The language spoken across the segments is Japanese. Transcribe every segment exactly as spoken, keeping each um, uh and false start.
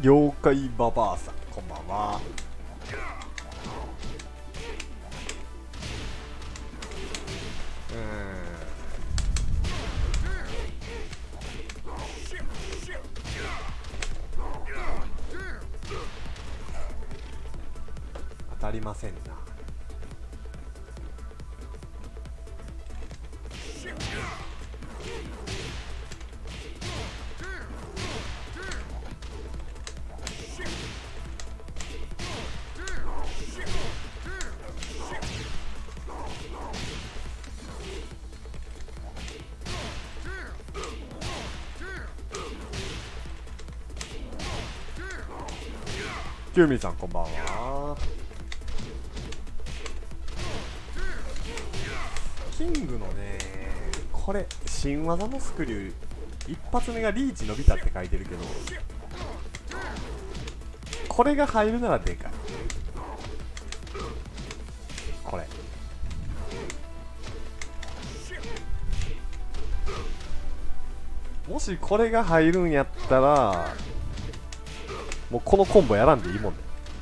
了解ババアさん、こんばんは。うーん、当たりませんな。キューミンさん、こんばんは。キングのね、これ新技のスクリュー一発目がリーチ伸びたって書いてるけど、これが入るならでかい。これもしこれが入るんやったらもうこのコンボやらんでいいもんね。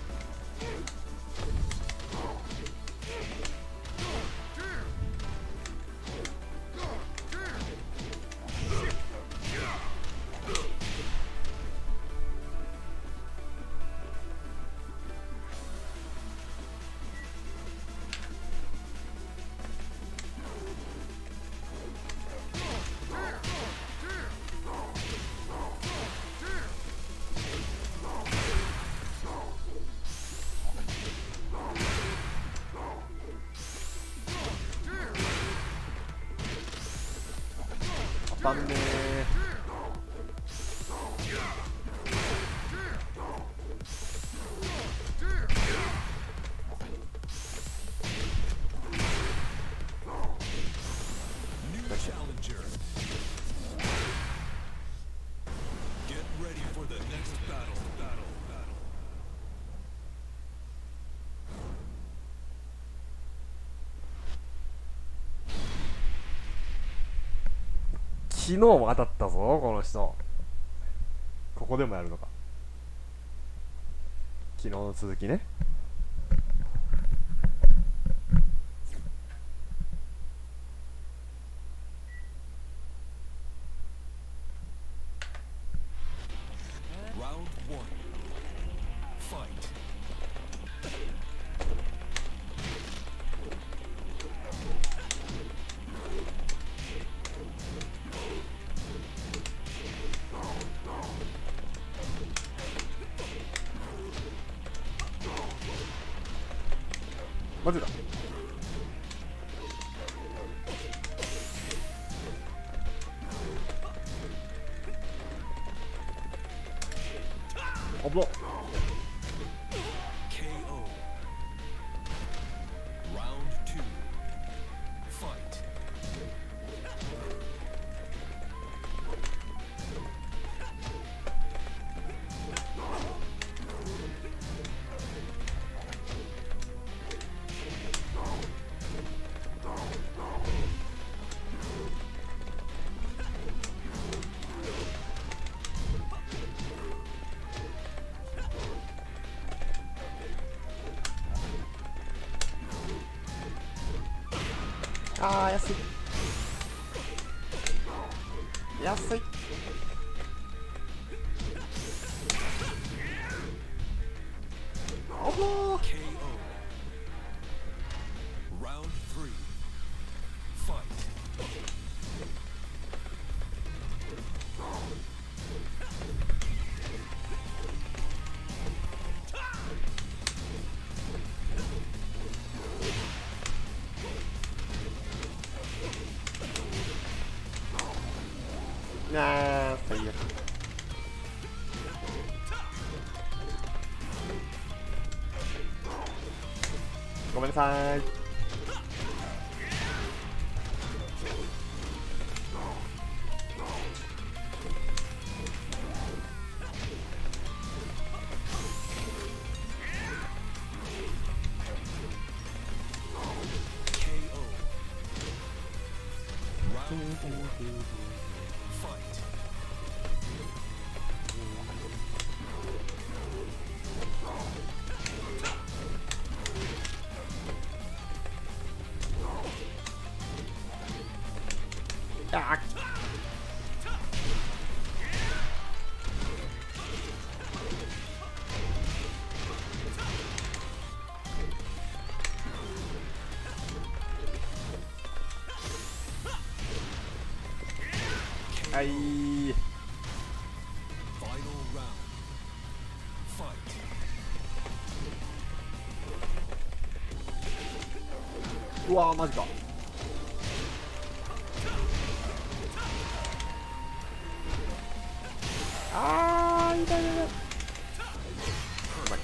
当たんねー。昨日も当たったぞこの人。ここでもやるのか。昨日の続きね。マジだ。危なっ。あー安い安い。おおなあ最悪。ごめんなさい。 あはい。うわーマジか。あー痛い痛い痛い。うまい。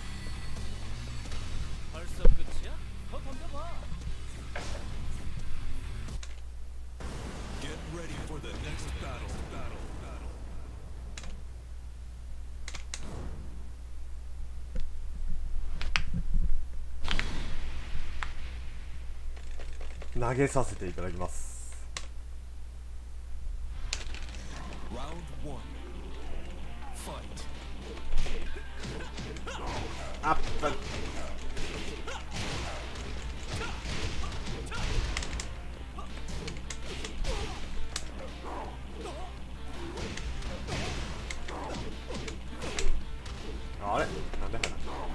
投げさせていただきます。アップ。あれなんでかな。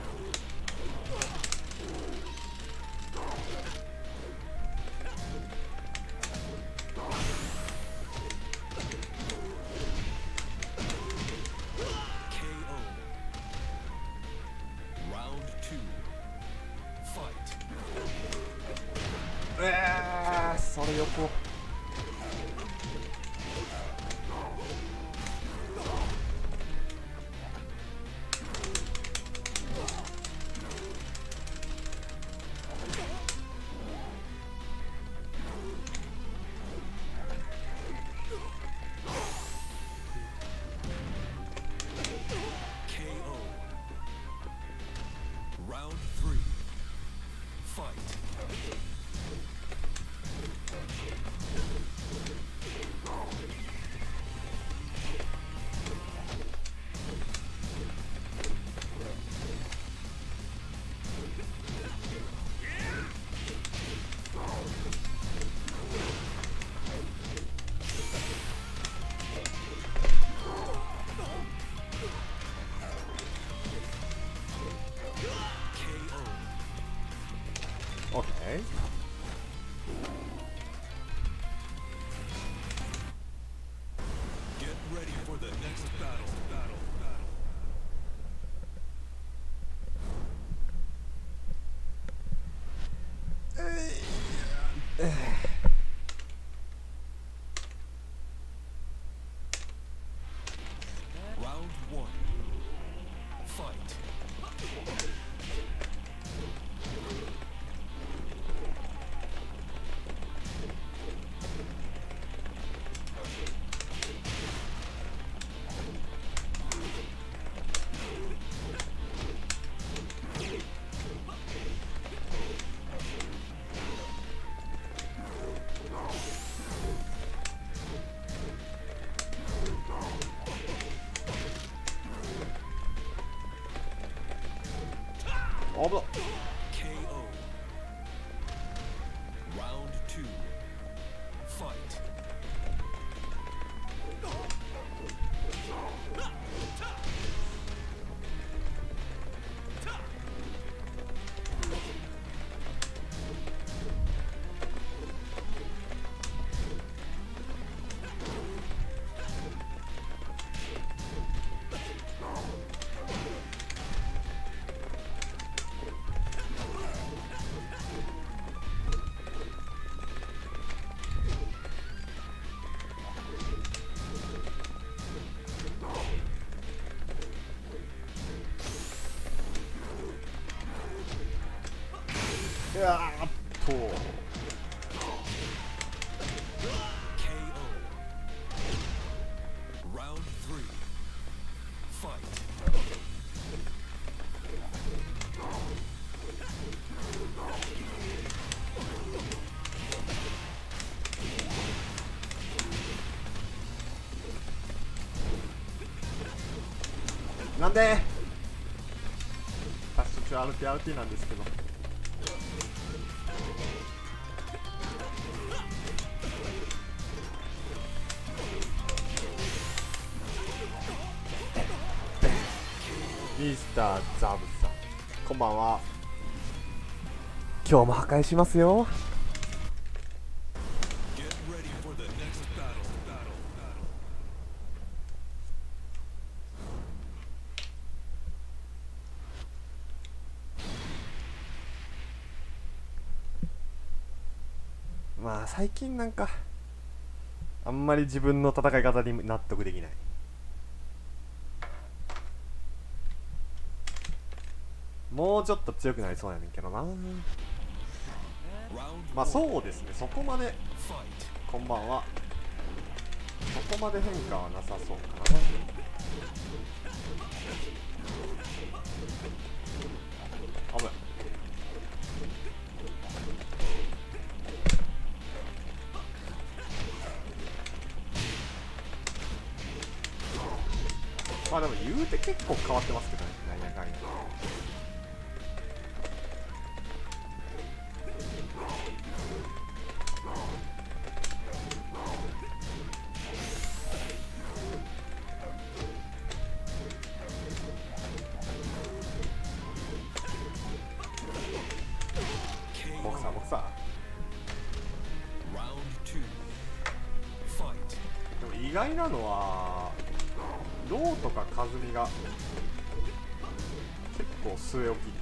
えー、それ横。オッケー。危なっ。いやーっとなんで発色アルティアルティなんですけど。 ミスターザブさん、こんばんは。今日も破壊しますよ。まあ最近なんかあんまり自分の戦い方に納得できない。もうちょっと強くなりそうやねんけどな。まあそうですね、そこまで、こんばんは、そこまで変化はなさそうかな。危ない。まあでも言うて結構変わってますけどね、なんやかんや。ボクサーボクサー。でも意外なのはローとかカズミが結構据え置きっていう。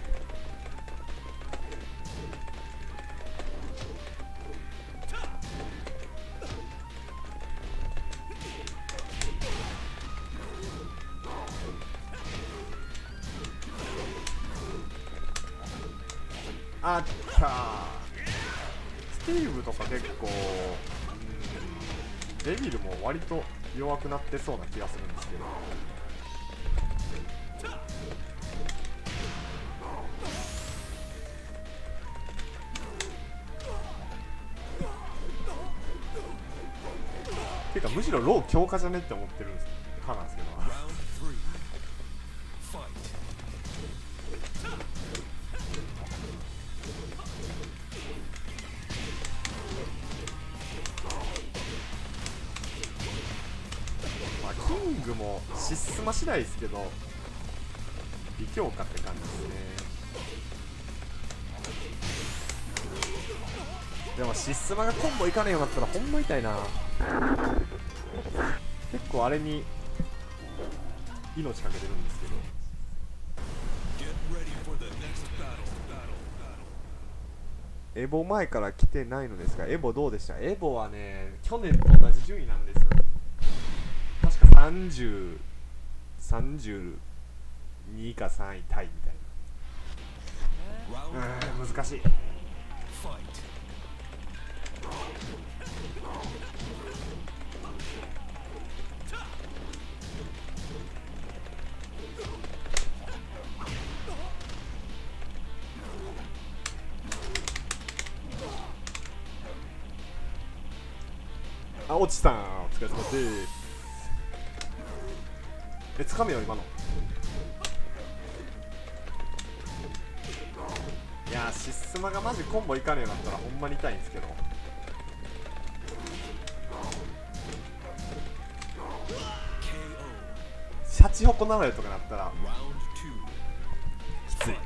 あったー、スティーブとか結構、うん、デビルも割と弱くなってそうな気がするんですけど。ていうかむしろロー強化じゃねって思ってるんですかなんですけどまあキングもシスマ次第ですけど微強化って感じですね。でもシスマがコンボいかねえようになったらほんま痛いな。結構あれに命かけてるんですけど。エボ前から来てないのですが、エボどうでした？エボはね、去年と同じ順位なんですよ。確かさんじゅう、さんじゅうにかさんいタイみたいな。うーん、難しい。あ、おちさん、お疲れ様です。え、つかめよ、今の。いやー、シスマがマジコンボいかねえようになったらほんまに痛いんですけど。シャチホコなられとかなったらきつい。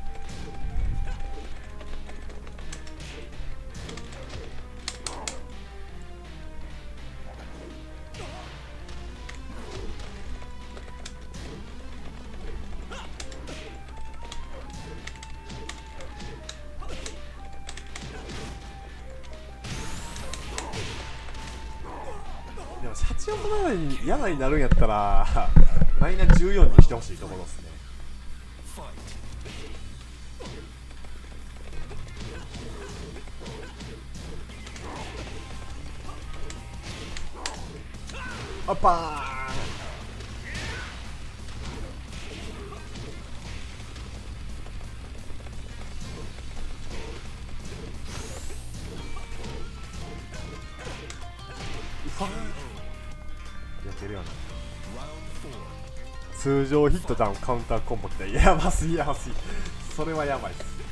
でもシャチホコならに嫌になるんやったらマイナじゅうよんにしてほしいところですね。あっぱー避けるような。通常ヒットダウンカウンターコンボきたらやばすぎやばすぎ。それはやばいっす。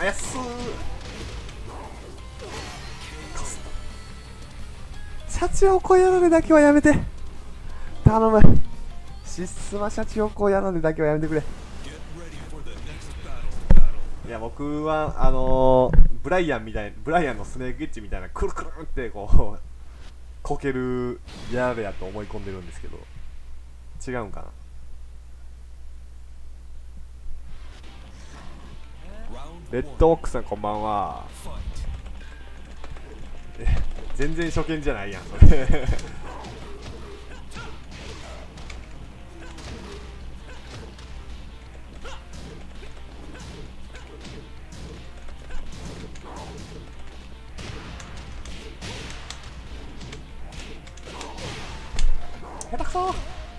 あやっすー。シャチホコやられだけはやめて、頼む。シスマシャチホコやられだけはやめてくれ。いや僕はあのー、ブライアンみたいブライアンのスネークエッジみたいなくるくるってこうこけるやられやと思い込んでるんですけど、違うんかな。レッドオックさんこんばんは。全然初見じゃないやんそれ下手くそ。うっ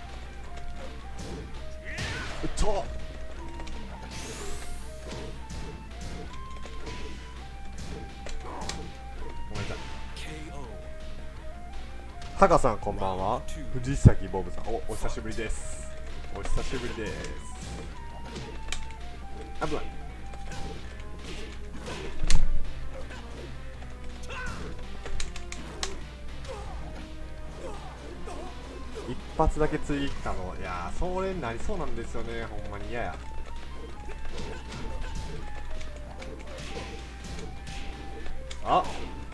とごめんなさい。タカさんこんばんは。藤崎ボブさん、おお久しぶりです。お久しぶりです。危ない。一発だけついたの、いやーそれになりそうなんですよね、ほんまに嫌や。あ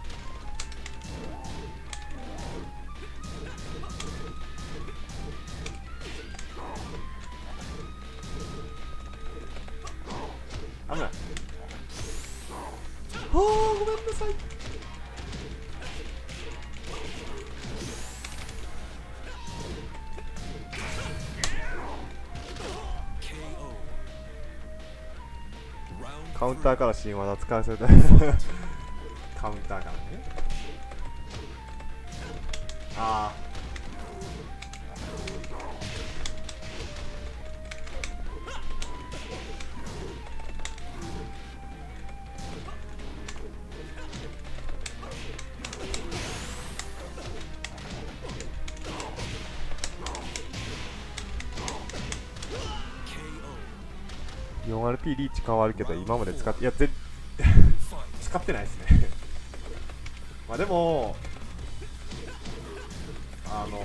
危ない。あーごめんなさい。カウンターから新技使わせたカウンターからね。ああよんアールピー リーチ変わるけど今まで使っていやぜ使ってないですねまあでもあのー、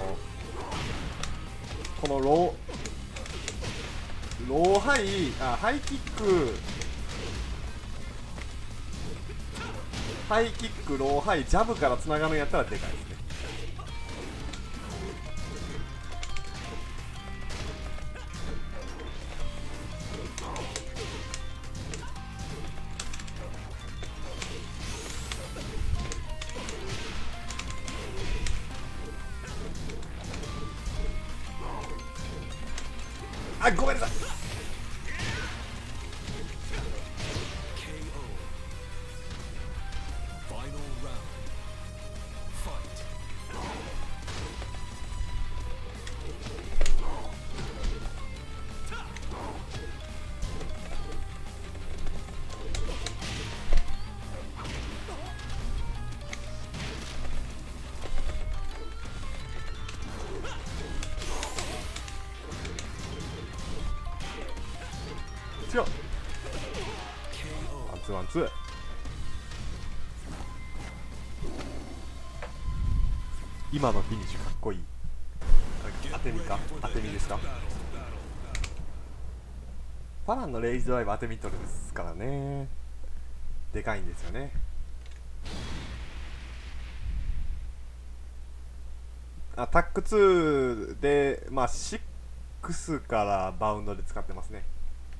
このローローハイあハイキックハイキックローハイジャブからつながるんやったらでかいですね。あ、ごめんなさい。違う。ワンツーワンツー。今のフィニッシュかっこいい。当て身か当て身ですか。パランのレイジドライブ当て身取るですからね。でかいんですよね。あタックツーでまあシックスからバウンドで使ってますね。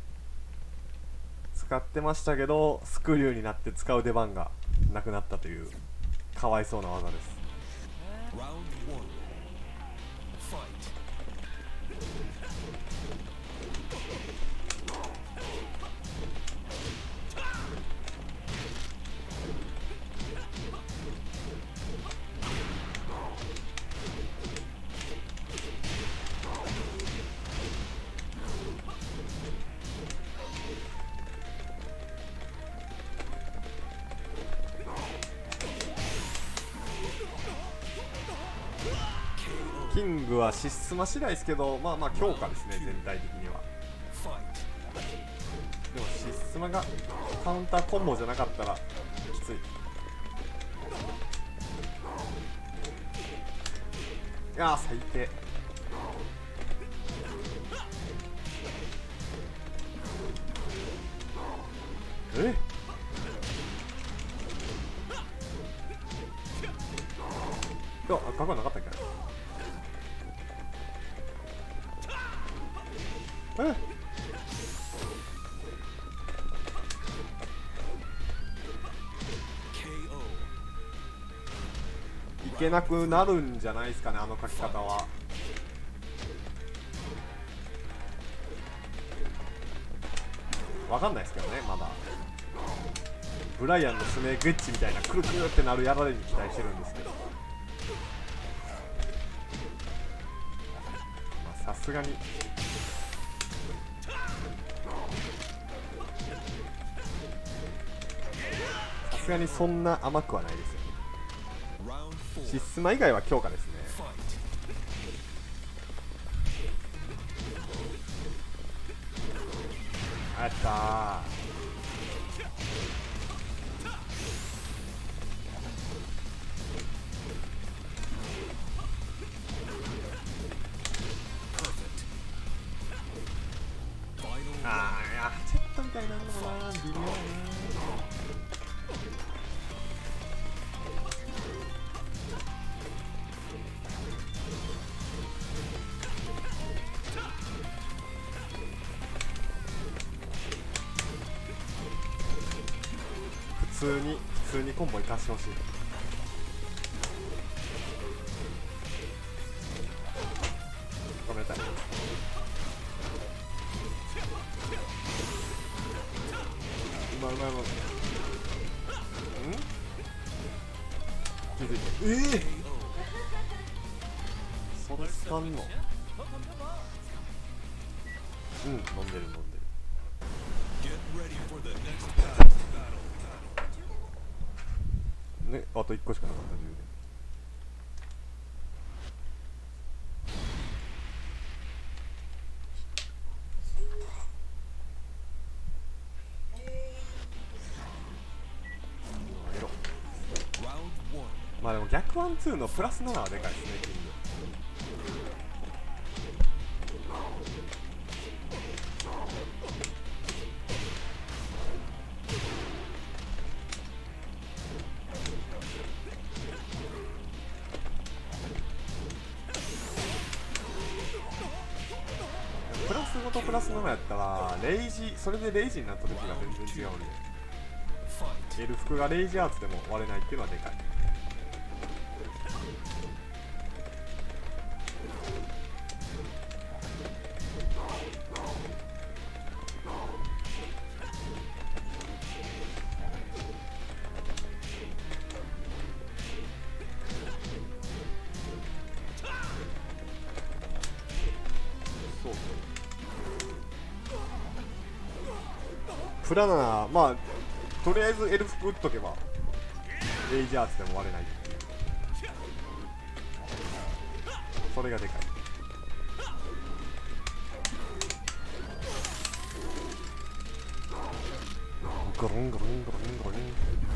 使ってましたけどスクリューになって使う出番がなくなったというかわいそうな技です。キングはシスマ次第ですけど、まあまあ強化ですね、全体的には。でもシスママがカウンターコンボじゃなかったらきつい。いやー最低。えいや、かかなかったっけ。えいけなくなるんじゃないですかね、あの書き方は。わかんないですけどね、まだ。ブライアンのスネークエッジみたいなくるくるってなるやられに期待してるんですけど、まあさすがにさすがにそんな甘くはないですよね。シスマ以外は強化ですね。あったー。あーいやちょっとみたいなのかな、微妙だな。普通に普通にコンボ生かしてほしい。ごめんなさい。うまいうまいうまい。ん気づいて。ええー、それ使んの。うん、飲んでる飲んでる。ね、あといっこしかなかった充電。まあでも逆ワンツーのプラスななはでかいですね、キング。プラスごとプラスななやったらレイジ、それでレイジになった時が全然違うんで、エル服がレイジアーツでも割れないっていうのはでかい。プラナナ、まあとりあえずエルフ打っとけばレイジアーツでも割れないっていう、それがでかい。ゴロンゴロンゴロンゴロン。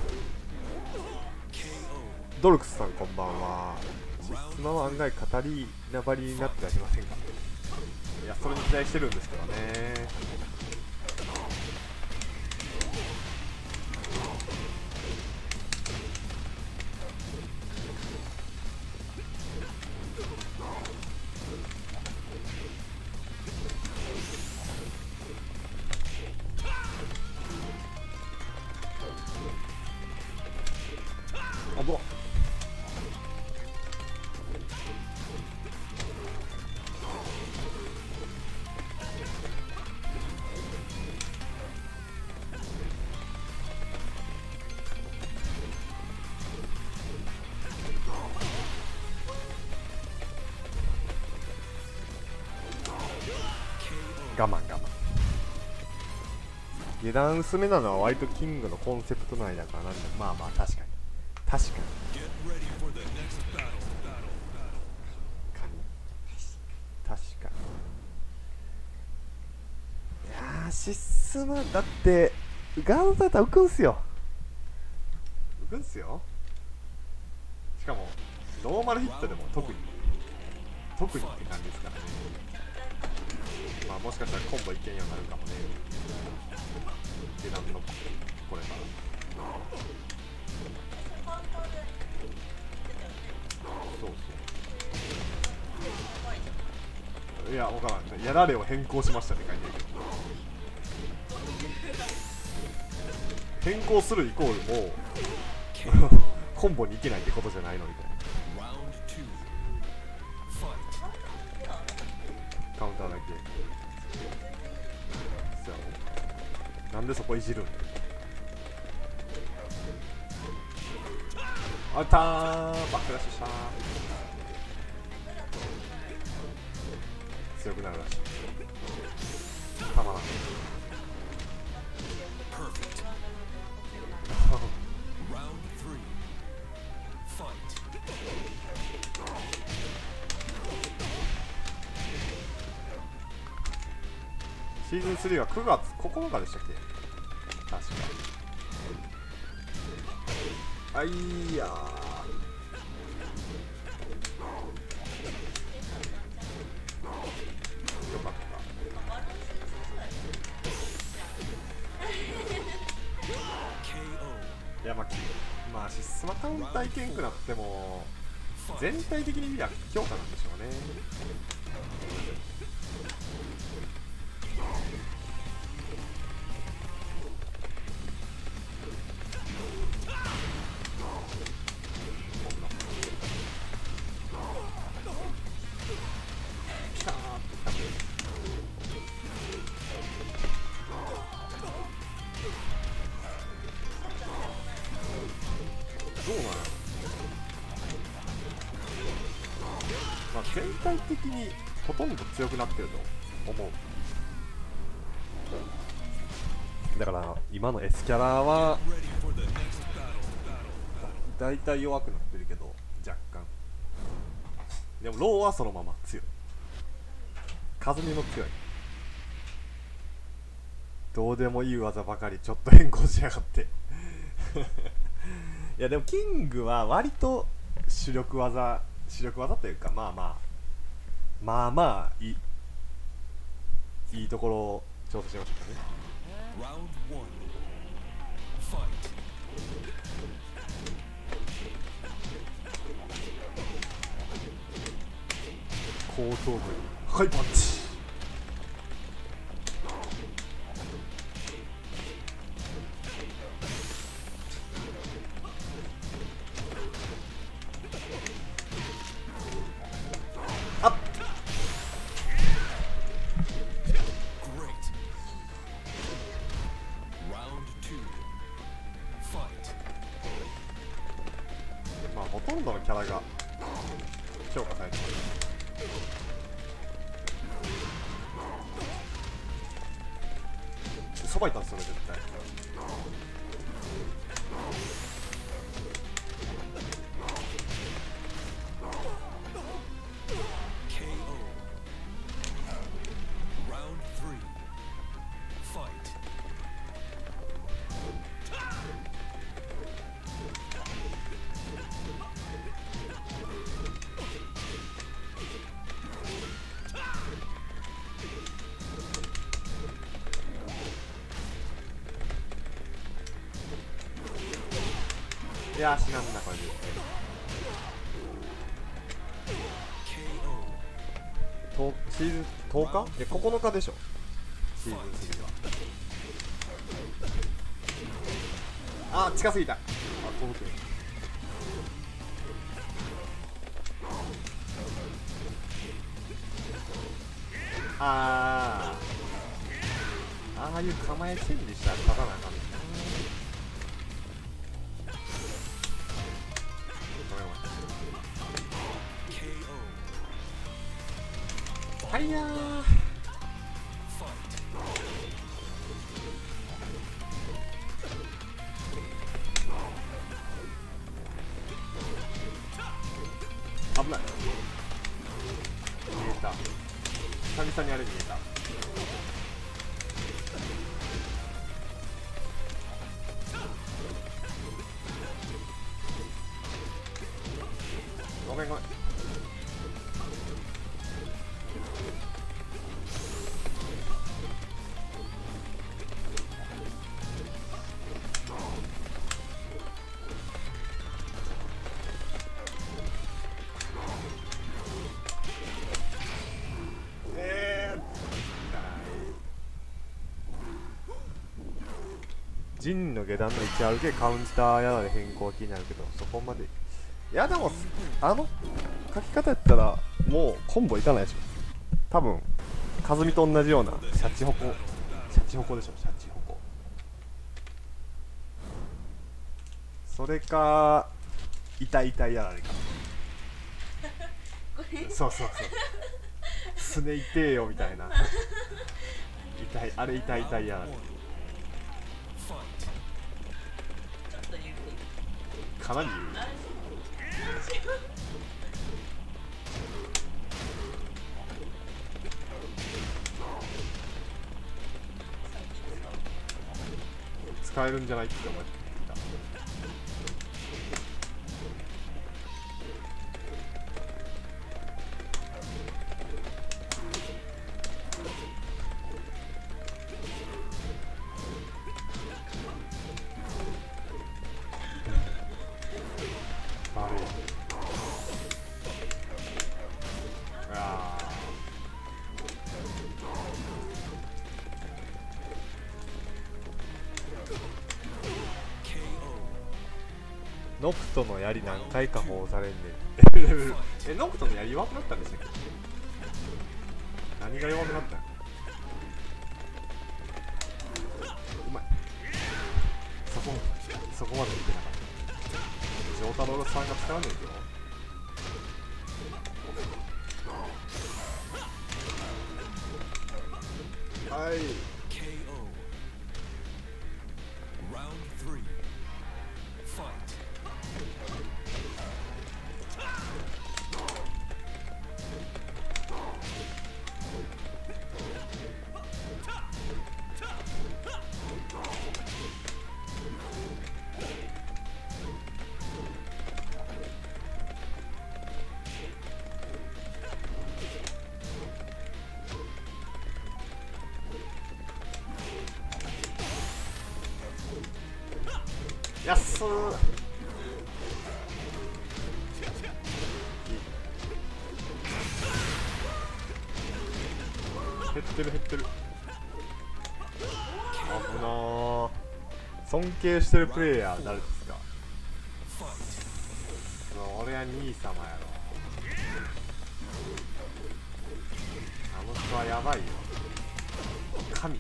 ドルクスさんこんばんは。シスマは案外語りなばりになってはいませんか。いや、それに期待してるんですけどね。あぶっ、我慢我慢。下段薄めなのは割とキングのコンセプト内だからなんで、まあまあ確かに確かに確かに。いやーシスマだってガードされたら浮くんすよ。浮くんすよ。しかもノーマルヒットでも特に特にって感じですからね。まあもしかしたらコンボいけんようになるかもね。下段のこれからそうそう、いや分からん、やられを変更しましたって書いてるけど、変更するイコールもうコンボにいけないってことじゃないのみたいな。カウンターだけそう、なんでそこいじるん。あったー、バックラッシュしたー。強くなるらしい。たまらんシーズンスリーはくがつここのかでしたっけ、確か。あいやー、よかった。いやまあ、まあシスマカウンターいけんくなっても全体的に見りゃ強化なんでしょうね。どうなの。まあ全体的にほとんど強くなってると思う。だから今の S キャラはだいたい弱くなってるけど若干。でもローはそのまま強い。カズミも強い。どうでもいい技ばかりちょっと変更しやがっていやでもキングは割と主力技主力技というか、まあまあまあまあいいいいところを調査しましたね。後頭部にはいパンチ。あっ、まあほとんどのキャラが評価されてます。そばいたんですよね絶対。いやー死なんだこれで。とシーズンとおかいやここのかでしょシーズンスリーは。あー近すぎた。あ飛ぶけ。あーああいう構えチェンジしたら勝たなあかんねんな。はいやー危ない。見えた。久々にあれ見えた。 めんごめん。陣の下段の位置あるけカウンターやらで変更は気になるけど、そこまで。いやでもあの書き方やったらもうコンボいかないでしょ多分。カズミと同じようなシャチホコシャチホコでしょ。シャチホコ、それか痛い痛いやられかそうそうそうすね痛えよみたいな痛いあれ痛い痛いやられかなり言う。使えるんじゃないって思ってた。悪い。ああ。ノクトの槍何回か放されんねんえ、ノクトの槍弱くなったんでしたっけ。何が弱くなったん。うまい。そこそこまでいってなかった。丈太郎さんが使わねえけど。はい。やっすー。減ってる減ってる。危なー。尊敬してるプレイヤー誰ですか。俺は兄様やろ。あの人はやばいよ。神。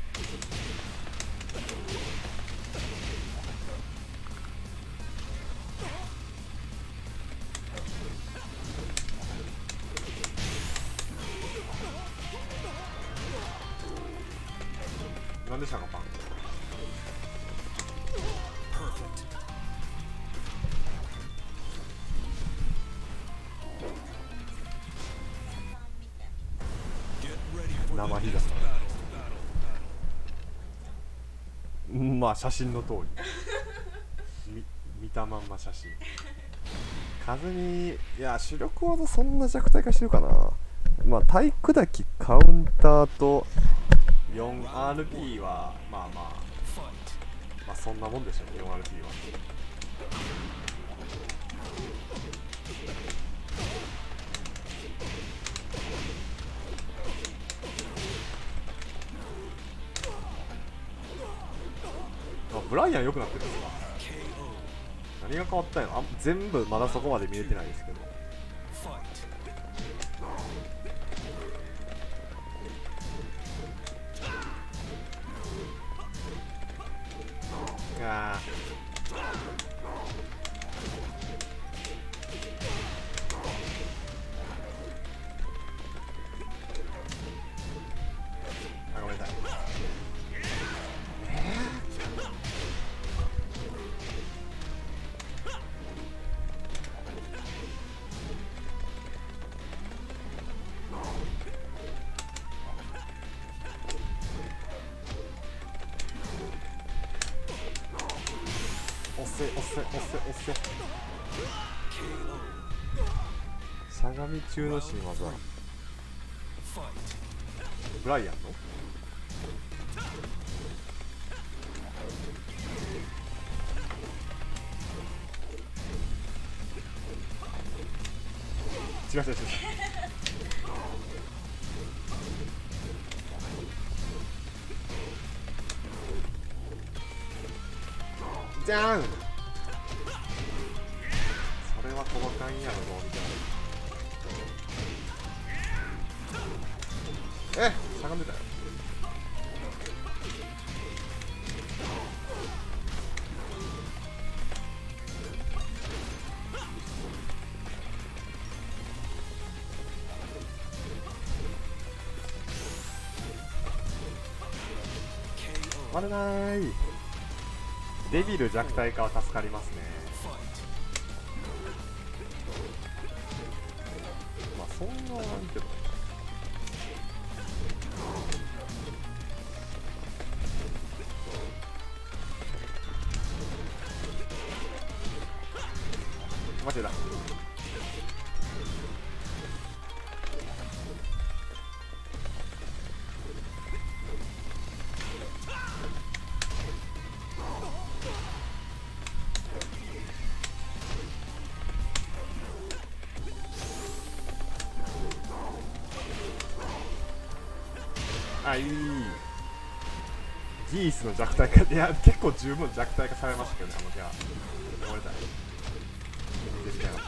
なんでしたかパン。生火だ。まあ写真の通り見, 見たまんま写真。カズミ、いや主力技そんな弱体化してるかな。まあ体砕きカウンターと よんアールピー はまあまあまあそんなもんでしょう。 よんアールピー はあ。ブライアン良くなってるんですか。何が変わったんやろ。あ全部まだそこまで見れてないですけど。ああごめんなさい。押せ押せ押せ押せ。 しゃがみ中の新技ブライアンの違う違う違うじゃん、それは細かいんやろどう見ても。えっしゃがんでたよ。割れない。デビル弱体化は助かりますね。まあそんななんけどマジだ。あ、いい。ギースの弱体化、いや結構十分弱体化されましたけどね、あのキャラ。ごめんなさい。絶対なかった。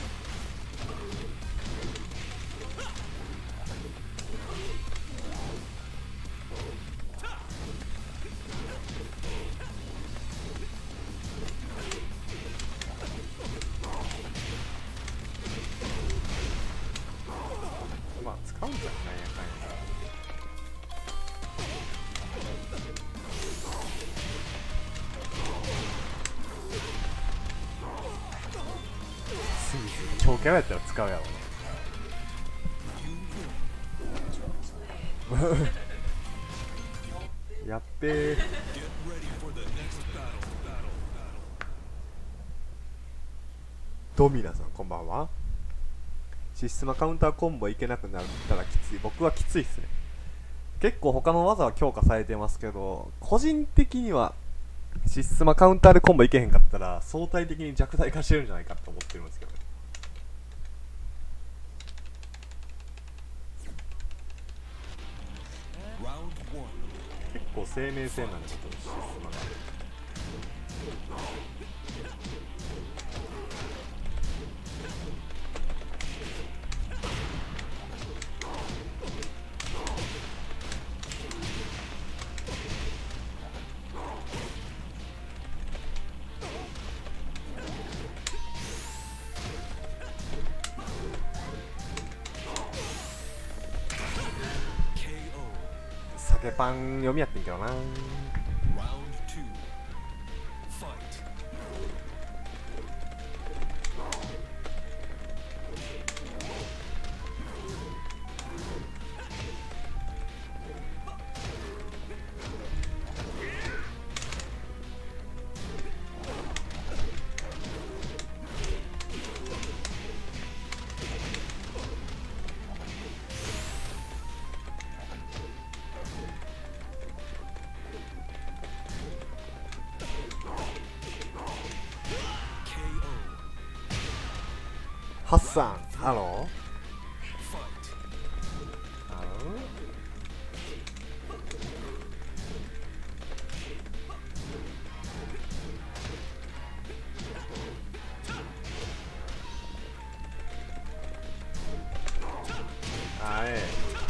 まあ使うんじゃないやかんや。強キャラやったら使うやろうねやっべー。ドミナさんこんばんは。システマカウンターコンボいけなくなったらきつい。僕はきついっすね。結構他の技は強化されてますけど、個人的にはシステマカウンターでコンボいけへんかったら相対的に弱体化してるんじゃないかと思ってるんですけどね。結構生命線なんで、このシステマが。酒パン読みやってんけどな。ハッサン、ハロー。ハロー。あえ。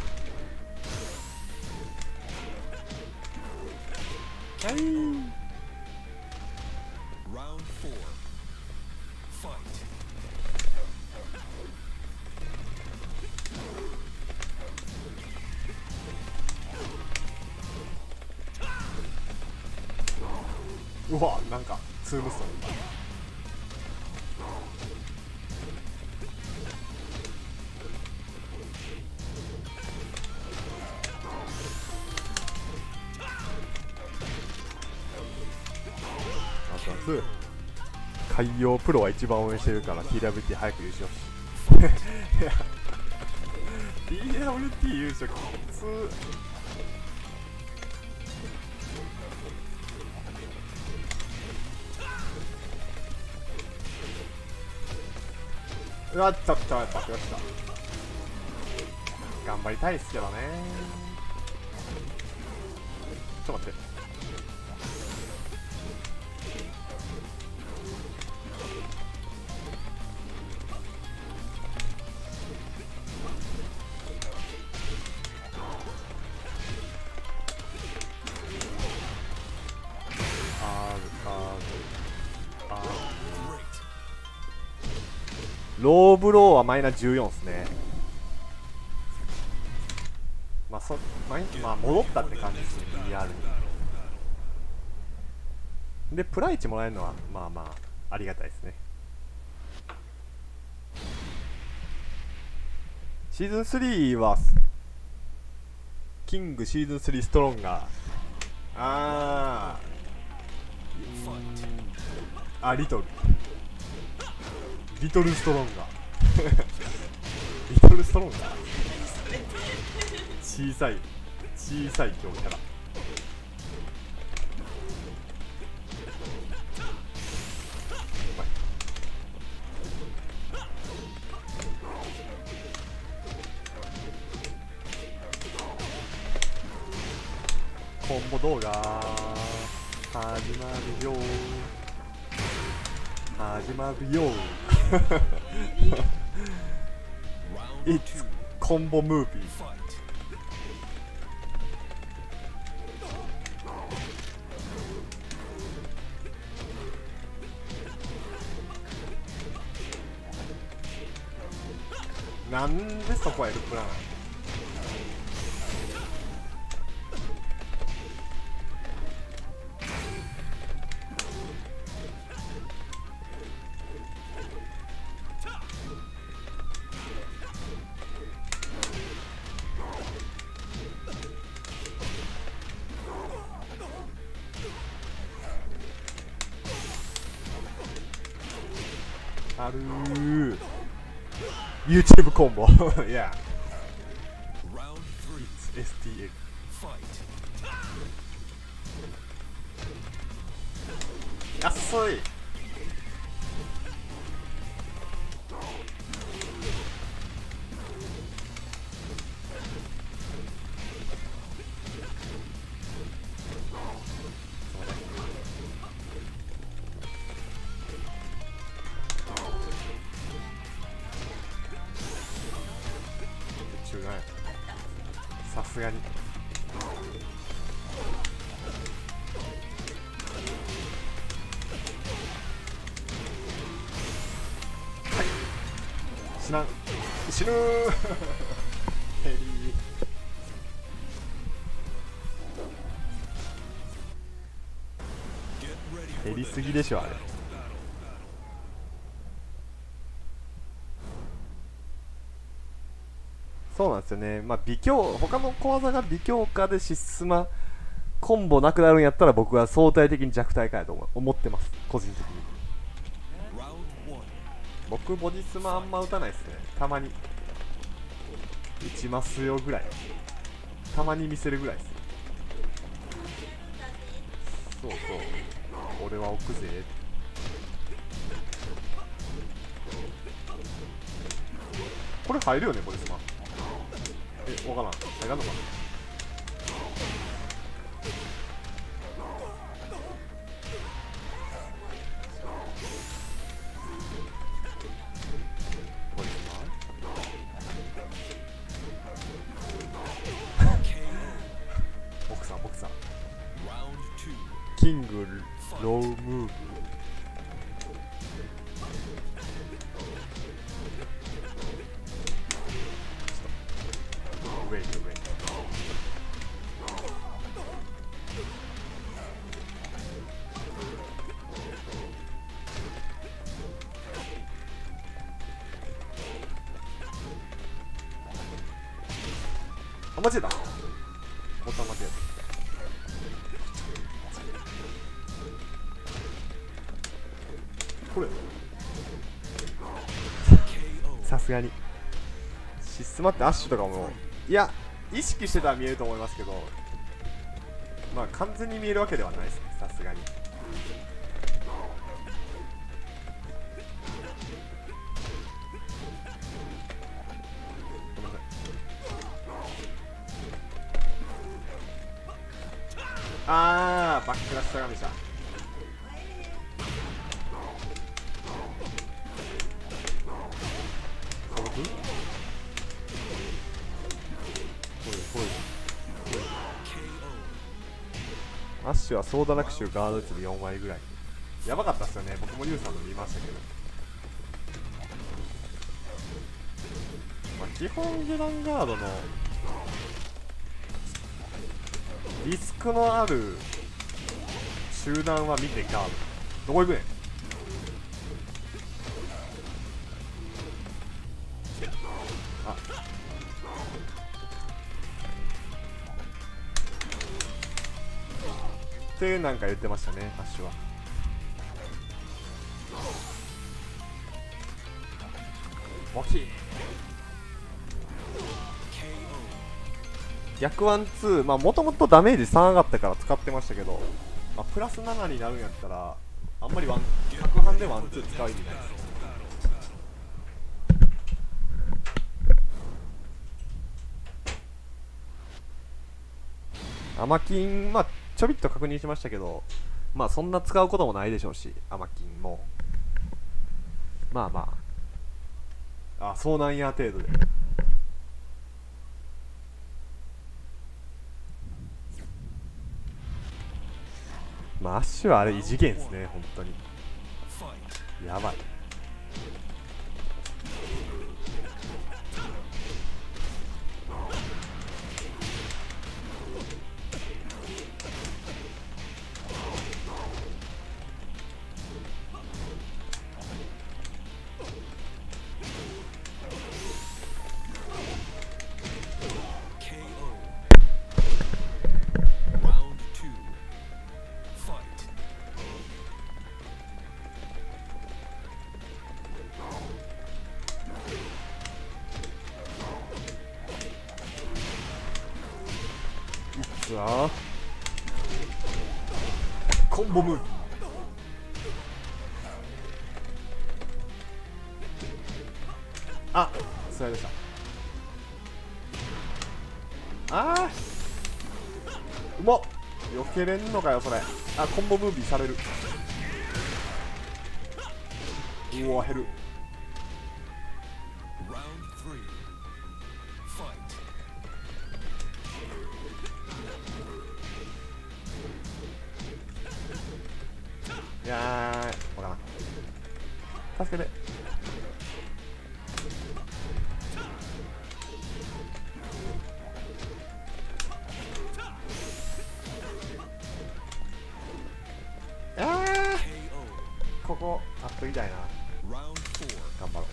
はい。うわ、なんかツームストン。海洋プロは一番応援してるから ティーダブリューティー 早く優勝し。 いや ティーダブリューティー 優勝きつ。うわっちょっとやっぱよっしゃ頑張りたいっすけどね。ちょっと待って。ローブローはマイナじゅうよんっすね。まあそマイまあ戻ったって感じですね。 ビーアール にでプライチもらえるのはまあまあありがたいですね。シーズンスリーはキングシーズンスリーストロンガー、あーあリトルリトルストロンガーリトルストロンガー小さい小さい強キャラ。コンボ動画始まるよ始まるよIt's コンボムービー。なんでそこはエルプラン。あるー YouTube コンボいや エスティーエル 安い。さすがにはい死なん死ぬーヘリー減りすぎでしょあれ。そうなんですよね。まあ微強他の小技が微強化でシスマコンボなくなるんやったら僕は相対的に弱体化やと思ってます個人的に。僕ボディスマあんま打たないですね。たまに打ちますよぐらい、たまに見せるぐらいです。そうそう俺は置くぜ。これ入るよねボディスマ。え、わからん入らんのかな。ボディスマボクサーボクサーキングロームーブ。ウェイトウェイトあ、間違えた。ボタン間違えた。これさすがにシスマってアッシュとかもいや意識してたら見えると思いますけど、まあ完全に見えるわけではないですね、さすがに。ごめんなさい。あーバックラッシュがめちゃこの風アッシュはソーダラクシュガード率でよんわりぐらいやばかったっすよね。僕もリュウさんの見ましたけど、まあ、基本ゲランガードのリスクのある集団は見てガード。どこ行くねん。あってなんか言ってましたね、アッシュは。大きい逆ワンツー、まあもともとダメージさん上がったから使ってましたけど、まあ、プラスななになるんやったらあんまりワン角半でワンツー使う意味ないです。アマキン、まあちょびっと確認しましたけど、まあそんな使うこともないでしょうし、アマキンもまあまあ、あ、そうなんや程度で。まあアッシュはあれ異次元ですね、本当にやばい。さあコンボムーブあスライドした。あーうまっ避けれんのかよそれ。あコンボムービーされる。うわ減る。いやー、わからん。助けて。あー、ここ、あっといたいな。頑張ろう。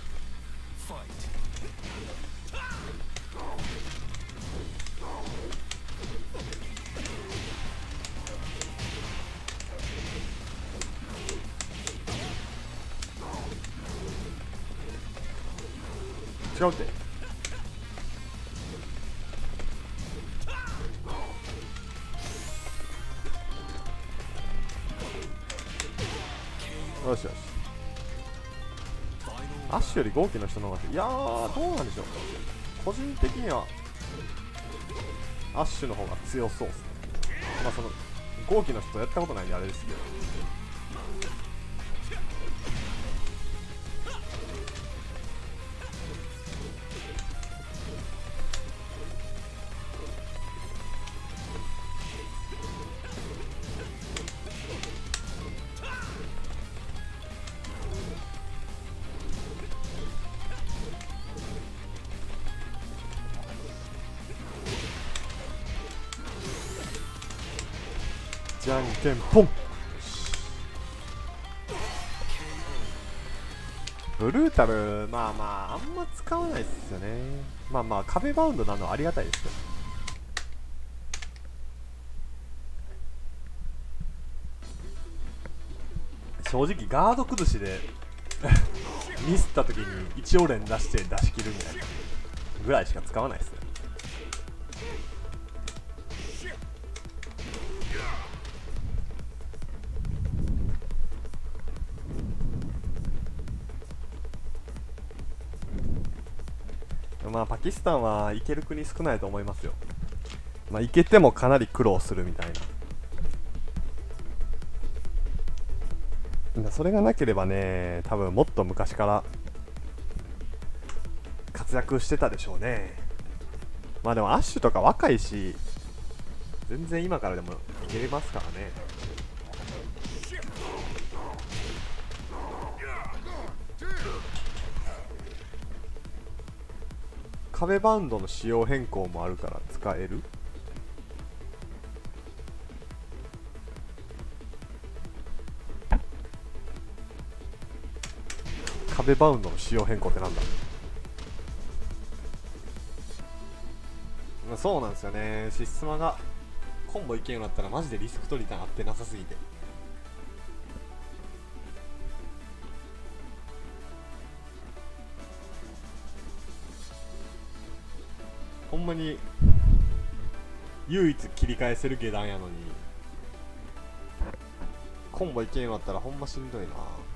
違うって。よしよし。アッシュより豪気の人の方がいやーどうなんでしょう。個人的にはアッシュの方が強そうですね。まあその豪気の人やったことないんであれですけど。じゃんけんポン。ブルータルまあまああんま使わないっすよね。まあまあ壁バウンドなのはありがたいですけど。正直ガード崩しでミスった時に一応連出して出し切るみたいなぐらいしか使わないですね。まあパキスタンは行ける国少ないと思いますよ。まあ行けてもかなり苦労するみたいな。それがなければね、多分もっと昔から活躍してたでしょうね。まあでもアッシュとか若いし、全然今からでもいけれますからね。壁バンドの仕様変更もあるから使える。壁バウンドの仕様変更ってなんだ。そうなんですよね。シスマがコンボいけんようになったらマジでリスク取りたなってなさすぎて、ほんまに唯一切り返せる下段やのにコンボいけんようになったらほんましんどいな。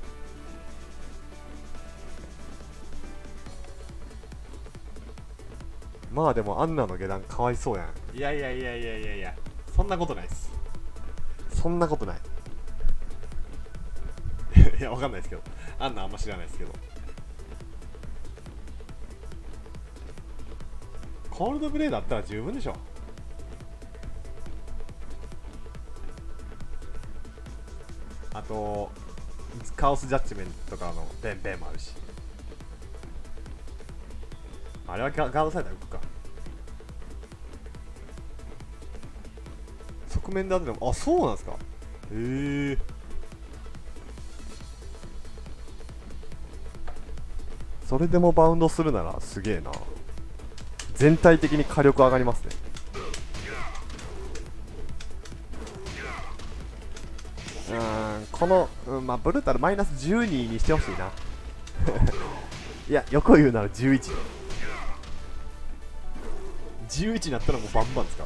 まあでもアンナの下段かわいそうやん。いやいやいやいやいやいや、そんなことないっす。そんなことないいやわかんないですけど、アンナあんま知らないですけど、コールドブレードあったら十分でしょ。あとカオスジャッジメントとかのベンベンもあるし、あれはガガードされたら浮くか。側面で当てても、あ、そうなんですか。へえ。それでもバウンドするならすげえな。全体的に火力上がりますね。うーん、この、うん、まあブルータルマイナスじゅうににしてほしいな。いや、横言うならじゅういち。じゅういちになったらもうバンバン使う。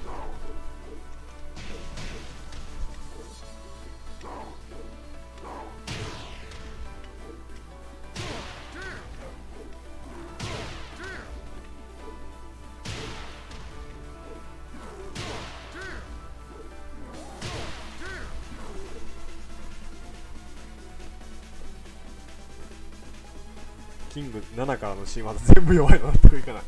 キングななからの新技全部弱いの納得いかない。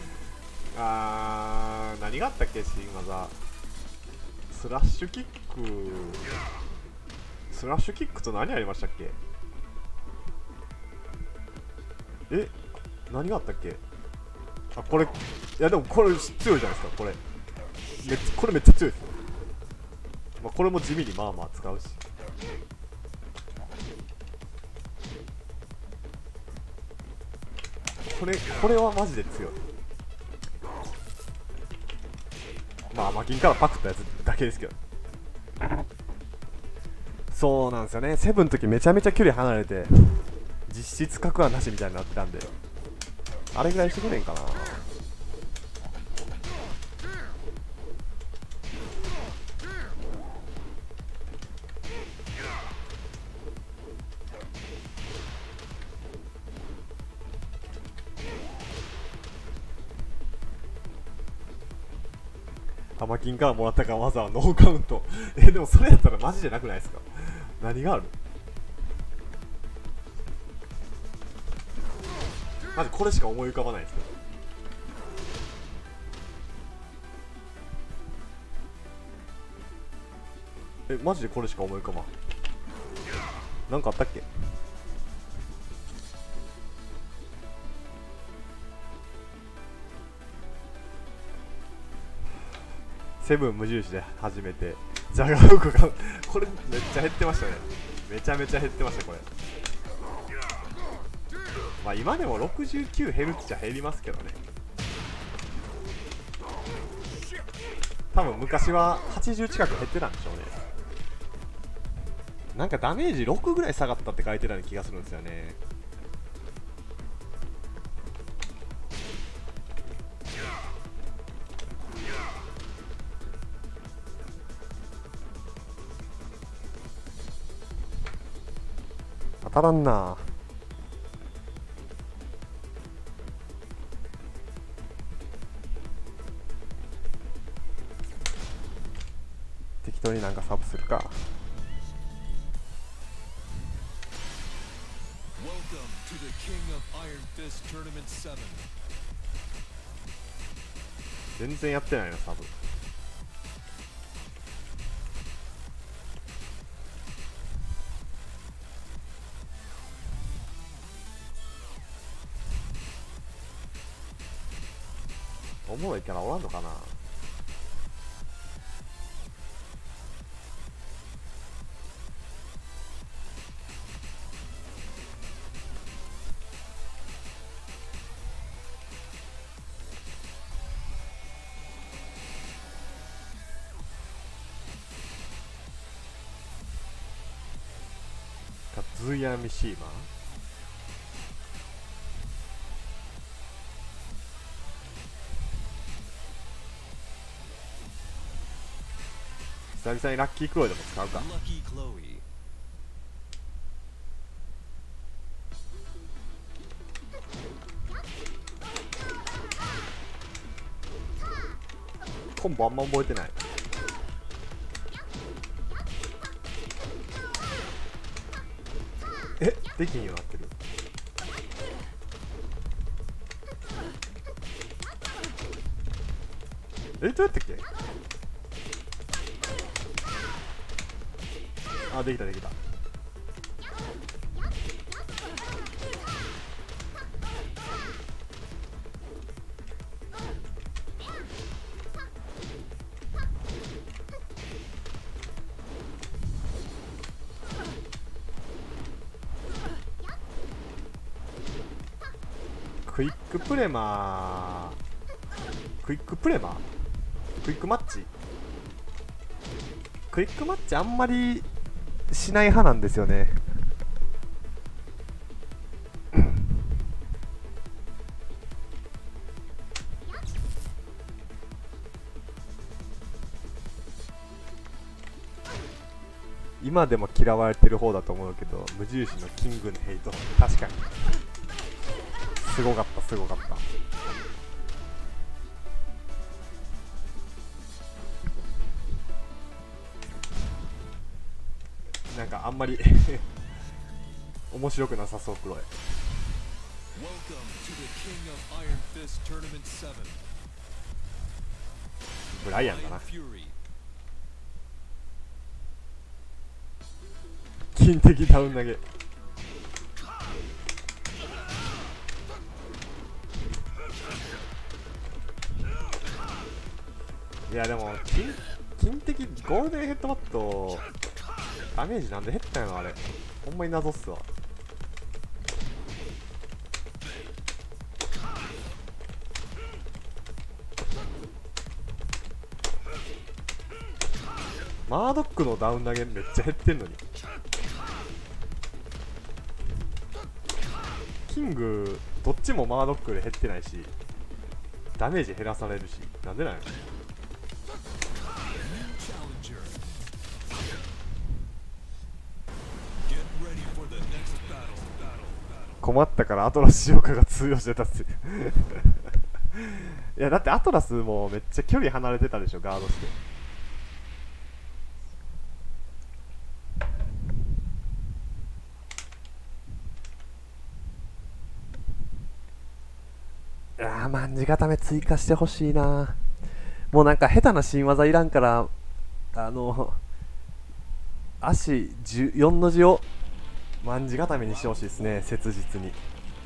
あー、何があったっけ新技。スラッシュキック、スラッシュキックと何ありましたっけ。え、何があったっけ。あ、これ、いやでもこれ強いじゃないですか。これめっこれめっちゃ強いですよ。まあ、これも地味にまあまあ使うし、これこれはマジで強い。まあマキンからパクったやつだけですけど、そうなんですよね。セブンの時めちゃめちゃ距離離れて実質角はなしみたいになってたんで、あれぐらいしてくれんかな。アマキンからもらったかわざわざノーカウント。え、でもそれやったらマジでなくないですか。何がある。マジこれしか思い浮かばないですけど。え、マジでこれしか思い浮かばん。なんかあったっけ。セブン無印で初めてジャガーウクがこれめっちゃ減ってましたね。めちゃめちゃ減ってましたこれ。まあ今でもろくじゅうきゅう減るっちゃ減りますけどね。多分昔ははちじゅう近く減ってたんでしょうね。なんかダメージろくぐらい下がったって書いてたような気がするんですよね。 当たらんな。適当になんかサーブするか。全然やってないなサーブ。おもろいキャラおらんのかな。カズヤミシーマ久々にラッキークロイでも使うか。コンボあんま覚えてない。え、できんようになってる。え、どうやったっけ。あ、できたできた。クイックプレマークイックプレマークイックマッチクイックマッチあんまりしない派なんですよね。今でも嫌われてる方だと思うけど、無印のキングのヘイト確かにすごかったすごかった。なんかあんまり面白くなさそうクロエ。ブライアンだな。金的ダウン投げ。いやでも金金的ゴールデンヘッドバットダメージなんで減ったんやろあれ。ほんまに謎っすわ。マードックのダウン投げめっちゃ減ってんのに。キングどっちもマードックで減ってないしダメージ減らされるし、なんでなんやろ。困ったからアトラス浄化が通用してたっすいやだってアトラスもめっちゃ距離離れてたでしょガードして。いやー卍固め追加してほしいな。もうなんか下手な新技いらんからあの足よんの字を卍固めにしてほしいですね切実に。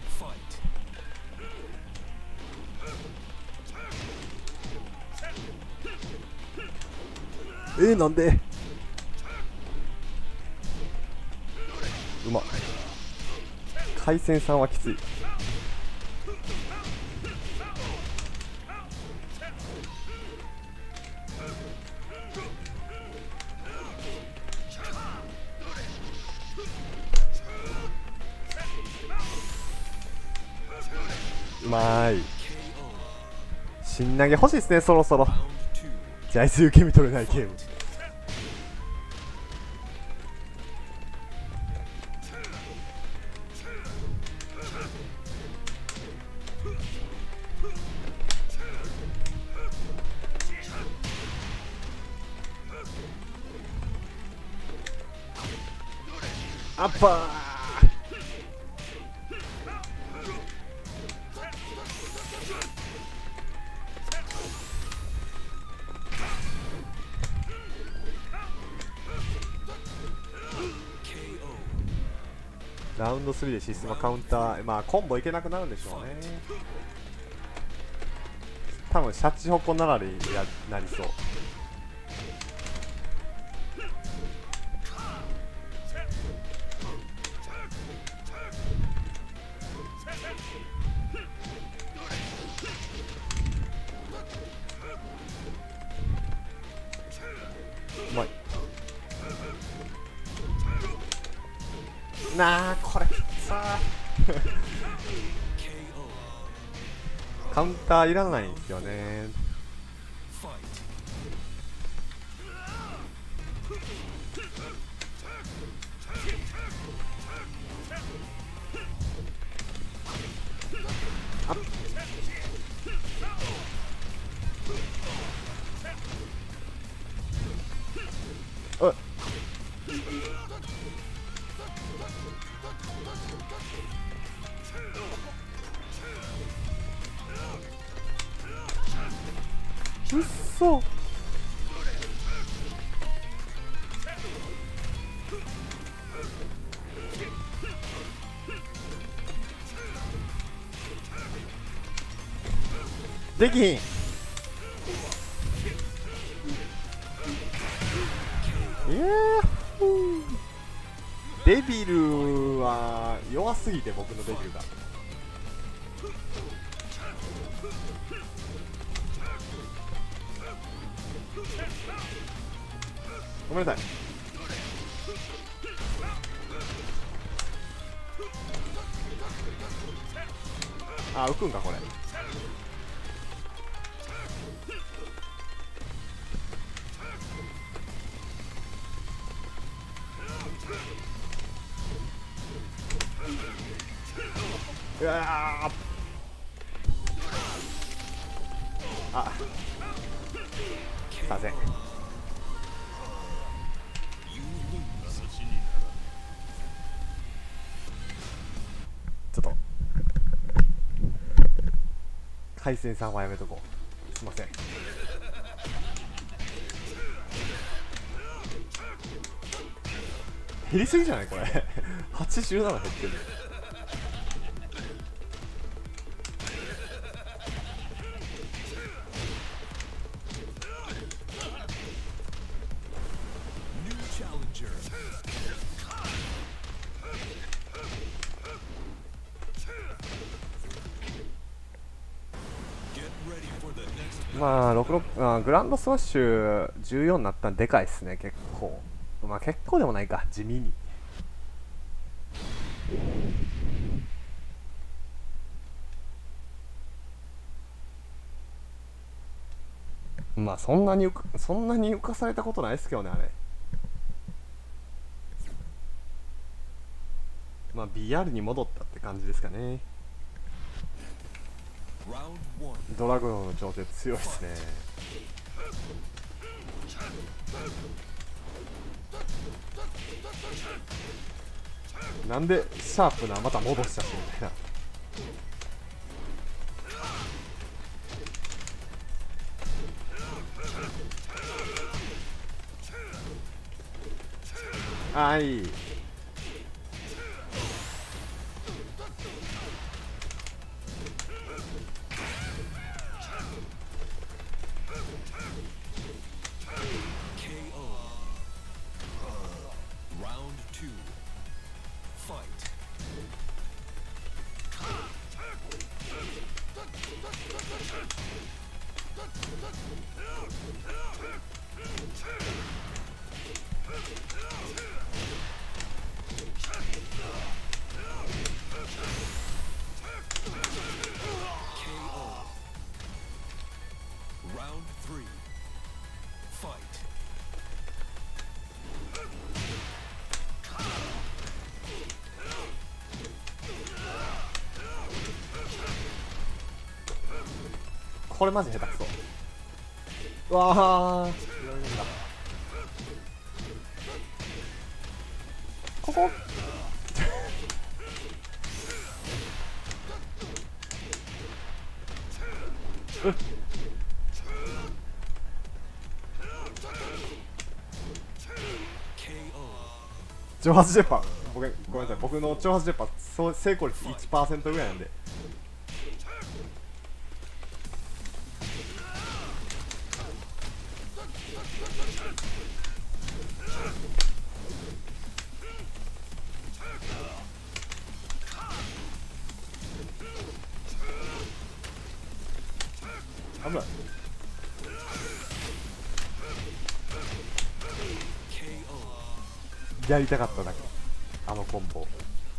えー、なんでうまっ。海鮮さんはきつい。うまーい。新投げ欲しいですねそろそろ。じゃあいつ受け身取れないゲーム。 アッパー。ラウンドスリーでシステマカウンター、まあコンボいけなくなるんでしょうね。多分シャチホコならりやなりそう。うまいなあ、これさカウンターいらないんですよね。あっ、うっ、うっそ。できひん。いやー、デビルは弱すぎて、僕のデビルが。ごめんなさい。あ、浮くんかこれ。うわー、あ、すいません。ちょっと海鮮さんはやめとこう。すいません。減りすぎじゃないこれはちじゅうなな減ってる。まあろくろく、あグランドスマッシュじゅうよんになったんでかいっすね。結構、まあ結構でもないか、地味に。まあそんなに浮かそんなに浮かされたことないですけどね、あれ。まあ ビーアール に戻ったって感じですかね。ドラグロンの調整強いですね。なんでシャープなまた戻したしみたいな。あー、いい。これマジ下手くそ。うわあ、ここ挑発ジェッパー、ごめんごめんなさい、僕の挑発ジェッパーそう成功率 いちパーセント ぐらいなんで。危ない。やりたかっただけ、あのコンボ。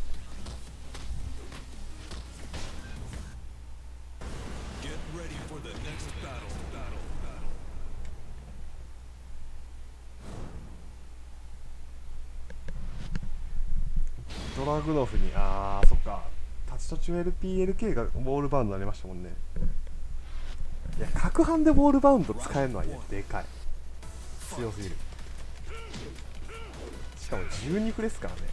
ドラグノフに、あーそっか、立ち途中 エルピーエルケー がウォールバウンドになりましたもんね。いや、角半でウォールバウンド使えるのは、いやでかい、強すぎる。しかもじゅうにフレですからね。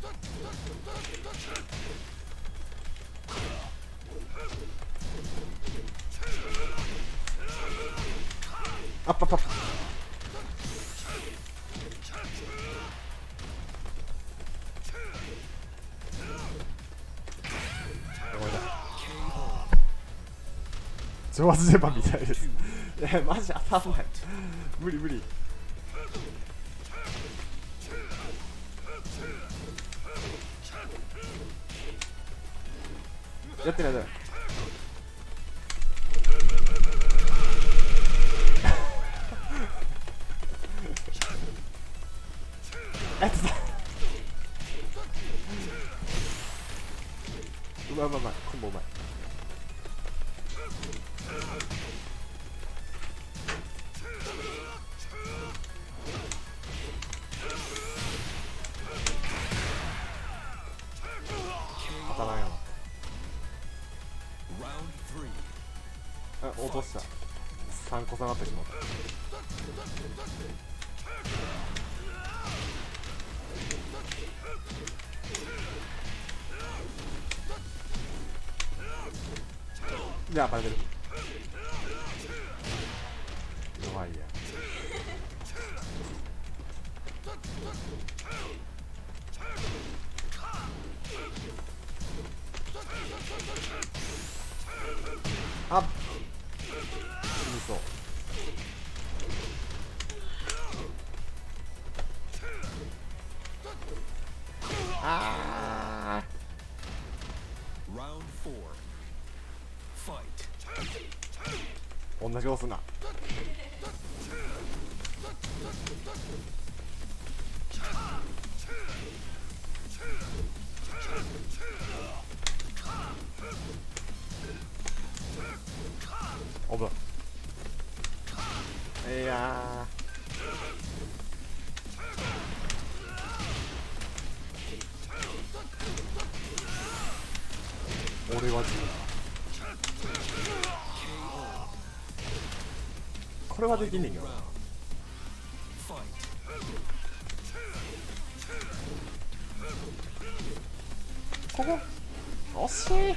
あっぱっぱっぱ。ごめんなさい、上圧電波みたいです。いやマジ当たんない、無理無理。やってないやってない。やってた。うまいうまいうまい、コンボうまい。当たらんよな。あ、落とした。さんこ下がってしまった。じゃあバレてる。弱いや。あっ、死にそう。あー、同じ押すな。おぶ。いやー、俺はこれはできんねんけどな。ここ惜しい。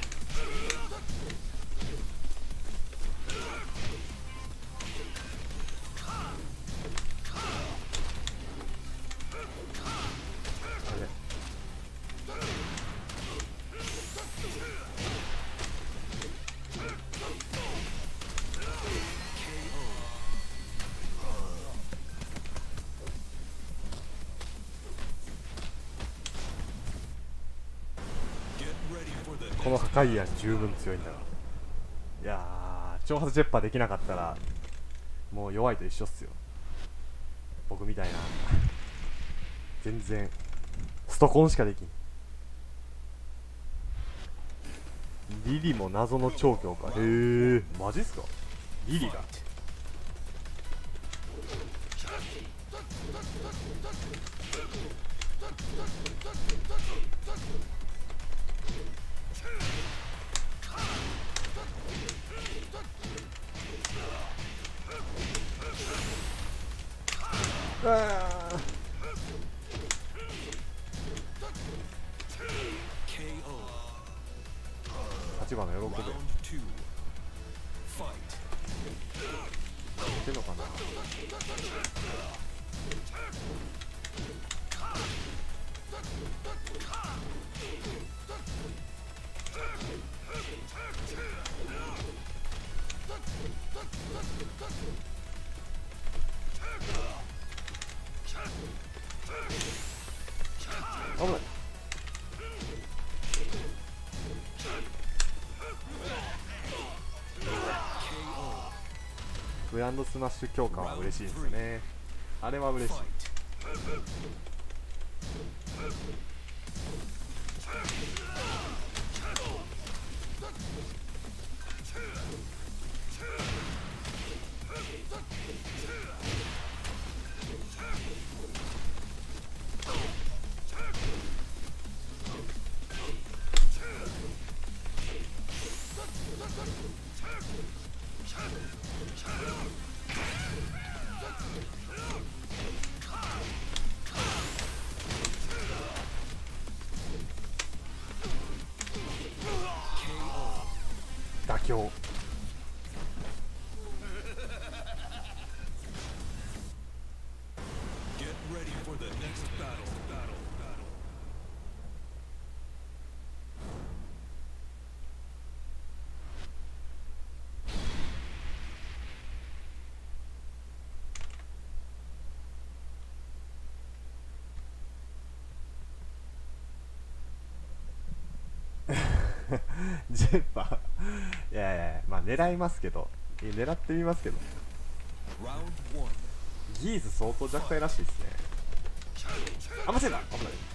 この破壊矢十分強いんだが、いやー、挑発ジェッパーできなかったらもう弱いと一緒っすよ、僕みたいな。全然ストコンしかできん。リリも謎の超強化。へえ、マジっすか、リリが。うわー、立花喜べ。 ってんのかな。危ない。グランドスマッシュ強化は嬉しいですよね。あれは嬉しい。妥協。ジェッパーいやいやいや、まあ狙いますけど、狙ってみますけど、ギーズ相当弱体らしいですね。あ、間違えた、危ない。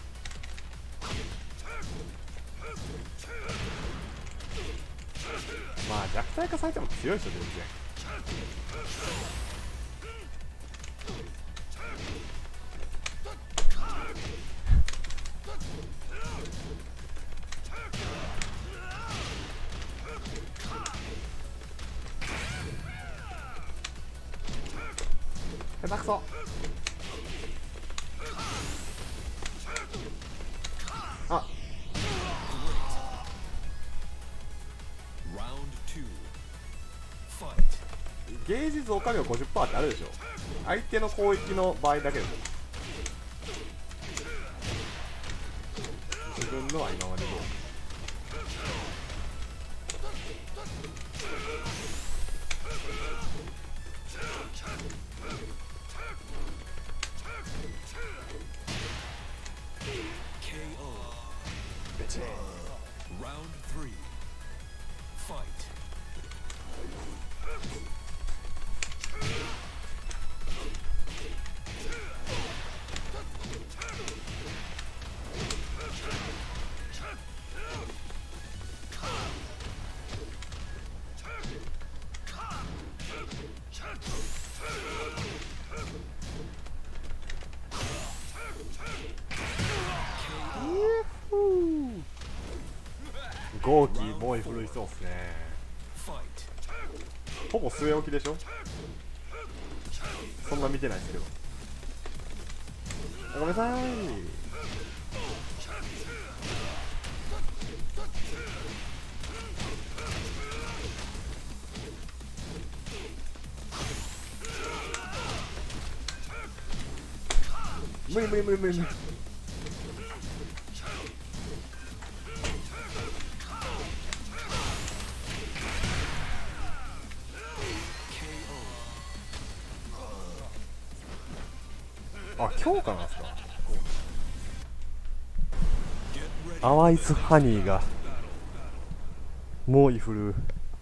まあ弱体化されても強い人全然。下手くそ。あ、ゲージ増加量 ごじゅっパーセント ってあるでしょ。相手の攻撃の場合だけでしょ。自分のは今までどう。ゴーキーもう古いそうっすね。ほぼ据え置きでしょ。そんな見てないですけど。ごめんなさい。無理無理無理無理無理。あ、強化なんですか。アワイスハニーが猛威振るう。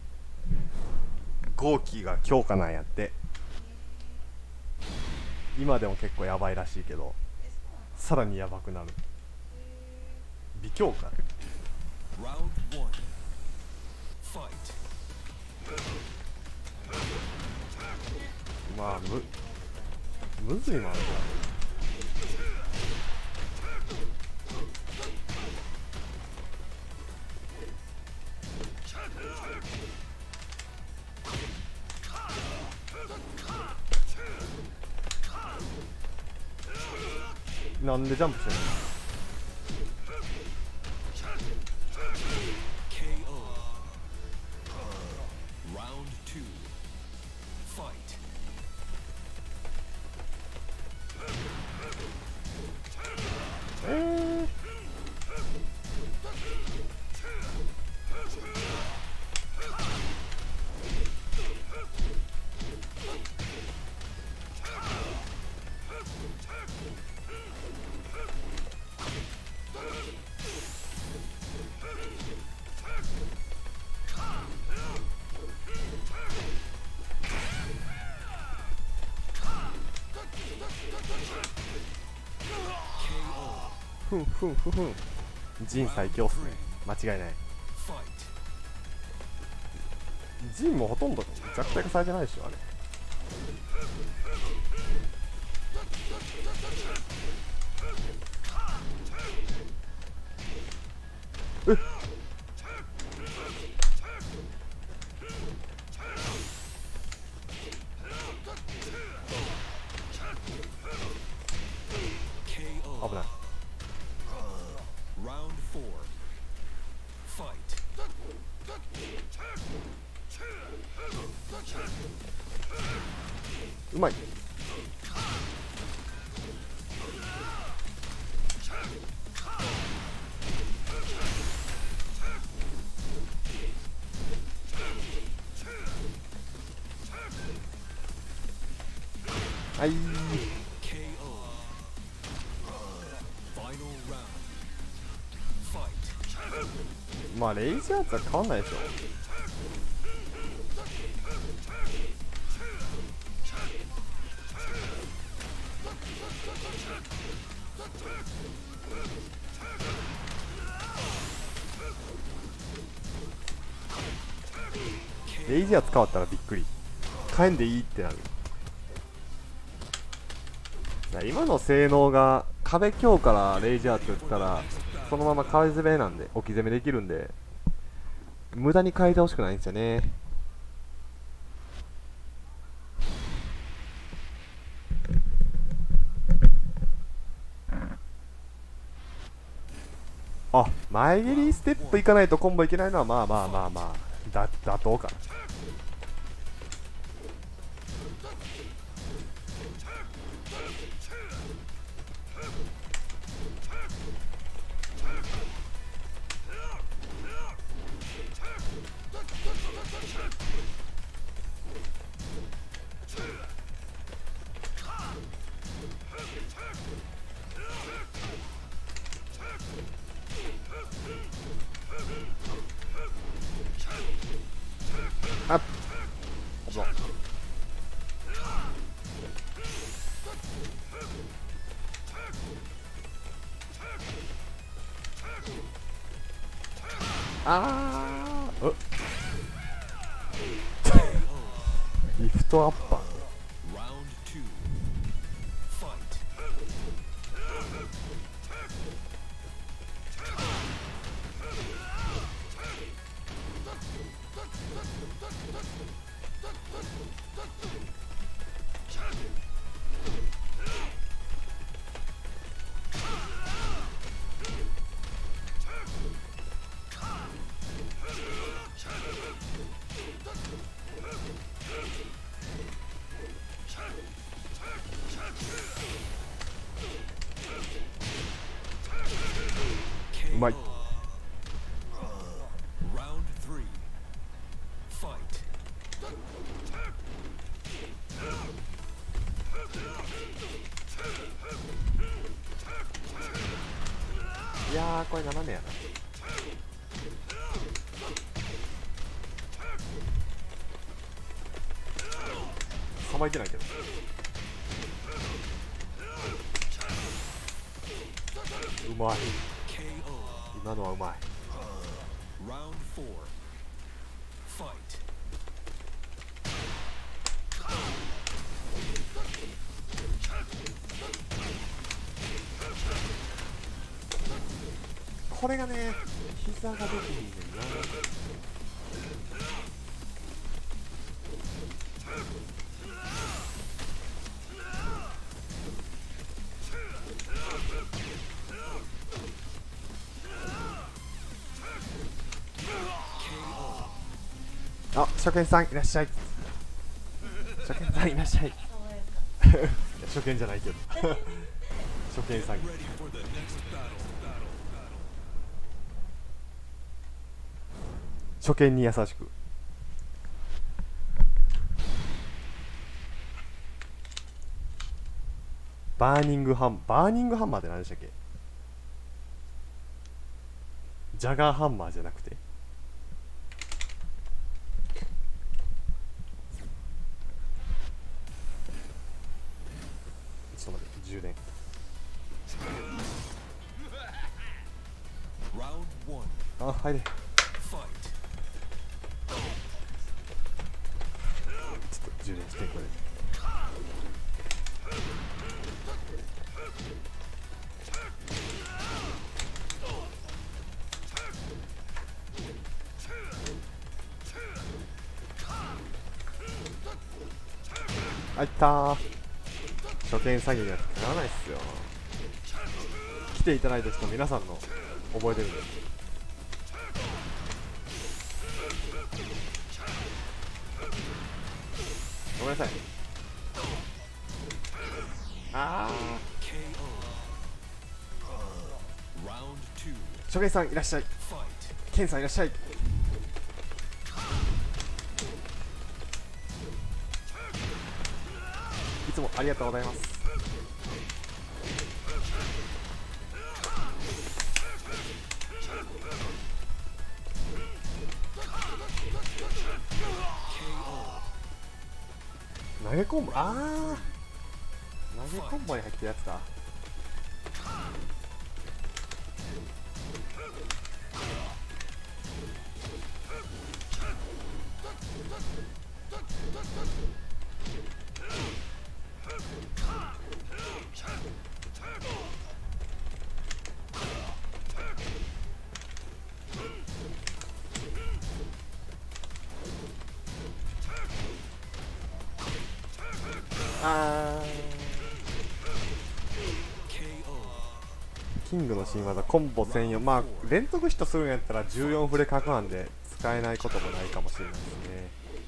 ゴーキーが強化なんやって。今でも結構やばいらしいけど、さらにやばくなる。微強化。まあむむずいもんあるじゃん。なんでジャンプしてんの。 ふんふんふんふん。ジン最強っすね、間違いない。ジンもほとんど弱体化されてないでしょあれ。えっ、危ない。うまい。はいー。まあレイジアーツは変わんないでしょ。レイジアーツ変わったらびっくり。変えんでいいってなる。今の性能が壁強からレイジアーツ打ったらそのまま壁攻めなんで、置き攻めできるんで無駄に変えてほしくないんですよね。あ、前蹴りステップいかないとコンボいけないのはまあまあまあまあだ妥当かな。あっ、危ない。あー、うリフトアッパー。うまい。いやーこれ斜めやな。さばいてないけどうまい。今のはうまい。これがね、膝ができひんねんな。あ、初見さんいらっしゃい。初見さんいらっしゃい。初見じゃないけど初見さん。初見に優しく。バーニングハンバーニングハンマーって何でしたっけ。ジャガーハンマーじゃなくて、ちょっと待って、充電。 あ、入れ。ちょっと充電してこれ。あいったー。初見詐欺にはならないっすよ。来ていただいた人皆さんの覚えてるんで。ごめんなさい。あー、初見さんいらっしゃい。ケンさんいらっしゃい。いつもありがとうございます。投げコンボ、ああ投げコンボに入ってるやつか。あー、キングの新技コンボ専用。まあ連続ヒットするんやったらじゅうよんフレ角なんで使えないこともないかもしれないですね。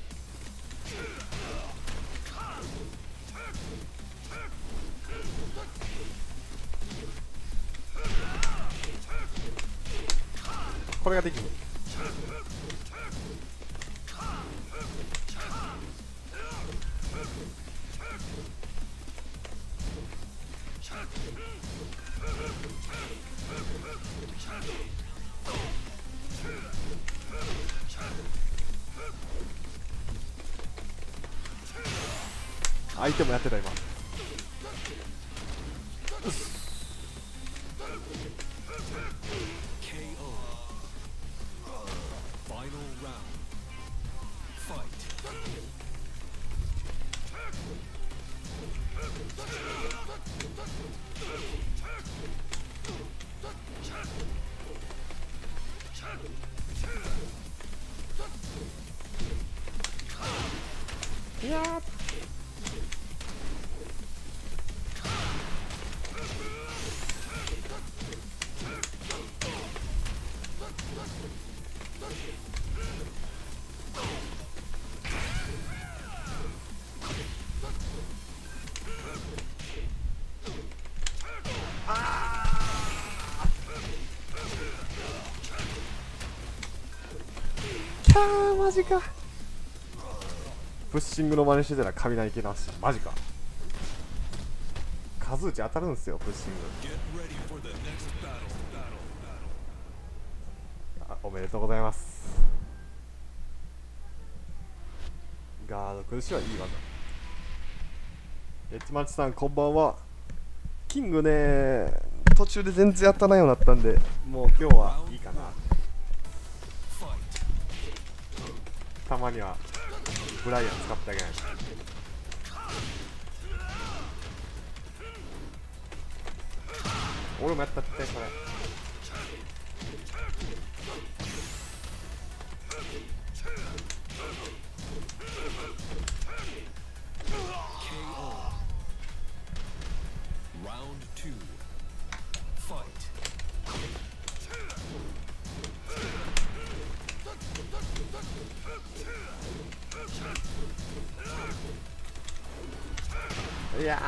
これができる。相手もやってた今。いやー、キャー、マジか。プッシングの真似してたら雷系なし。マジか。数打ち当たるんすよプッシング。あ、おめでとうございます。ガード崩しはいい技。エッチマッチさんこんばんは。キングね、途中で全然当たらないようになったんで、もう今日はいいかな。たまにはブライアン使ってあげないと。俺もやったってこれ。いや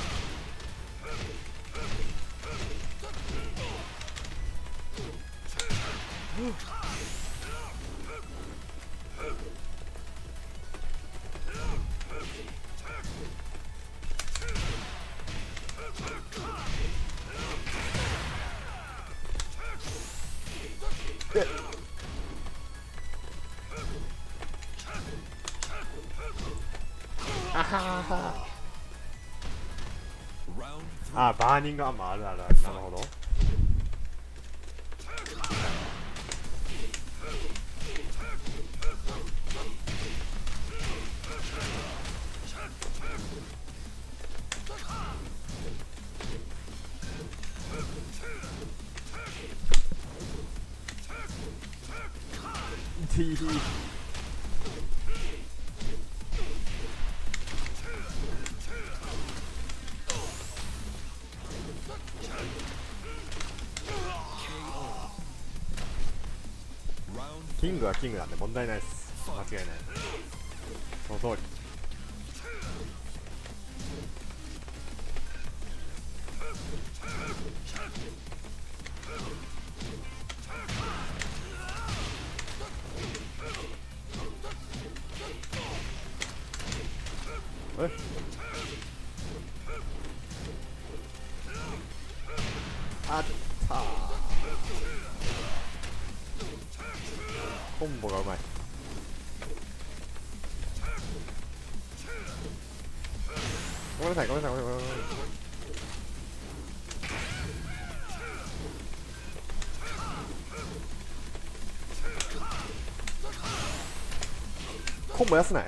ー、あはは。あ、バーニングアンマーあるあるある。なるほど。 ティー。キングはキングなんで問題ないです。間違いない。その通り。えあったー。コンボがうまい。ごめんなさいごめんなさいごめんなさい。コンボ安ない？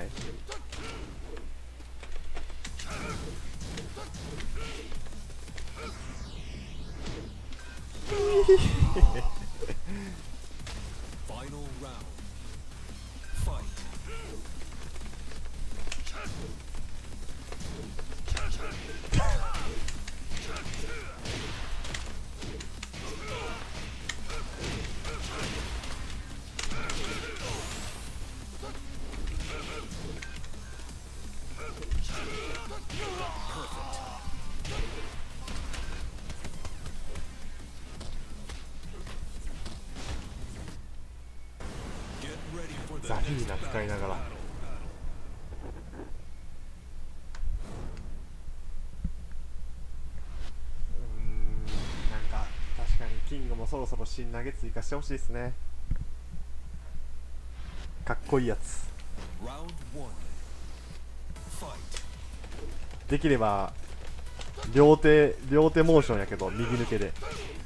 ザリーナ使いながら。うーん、なんか確かにキングもそろそろ新投げ追加してほしいですね。かっこいいやつ。できれば両手両手モーションやけど右抜けで。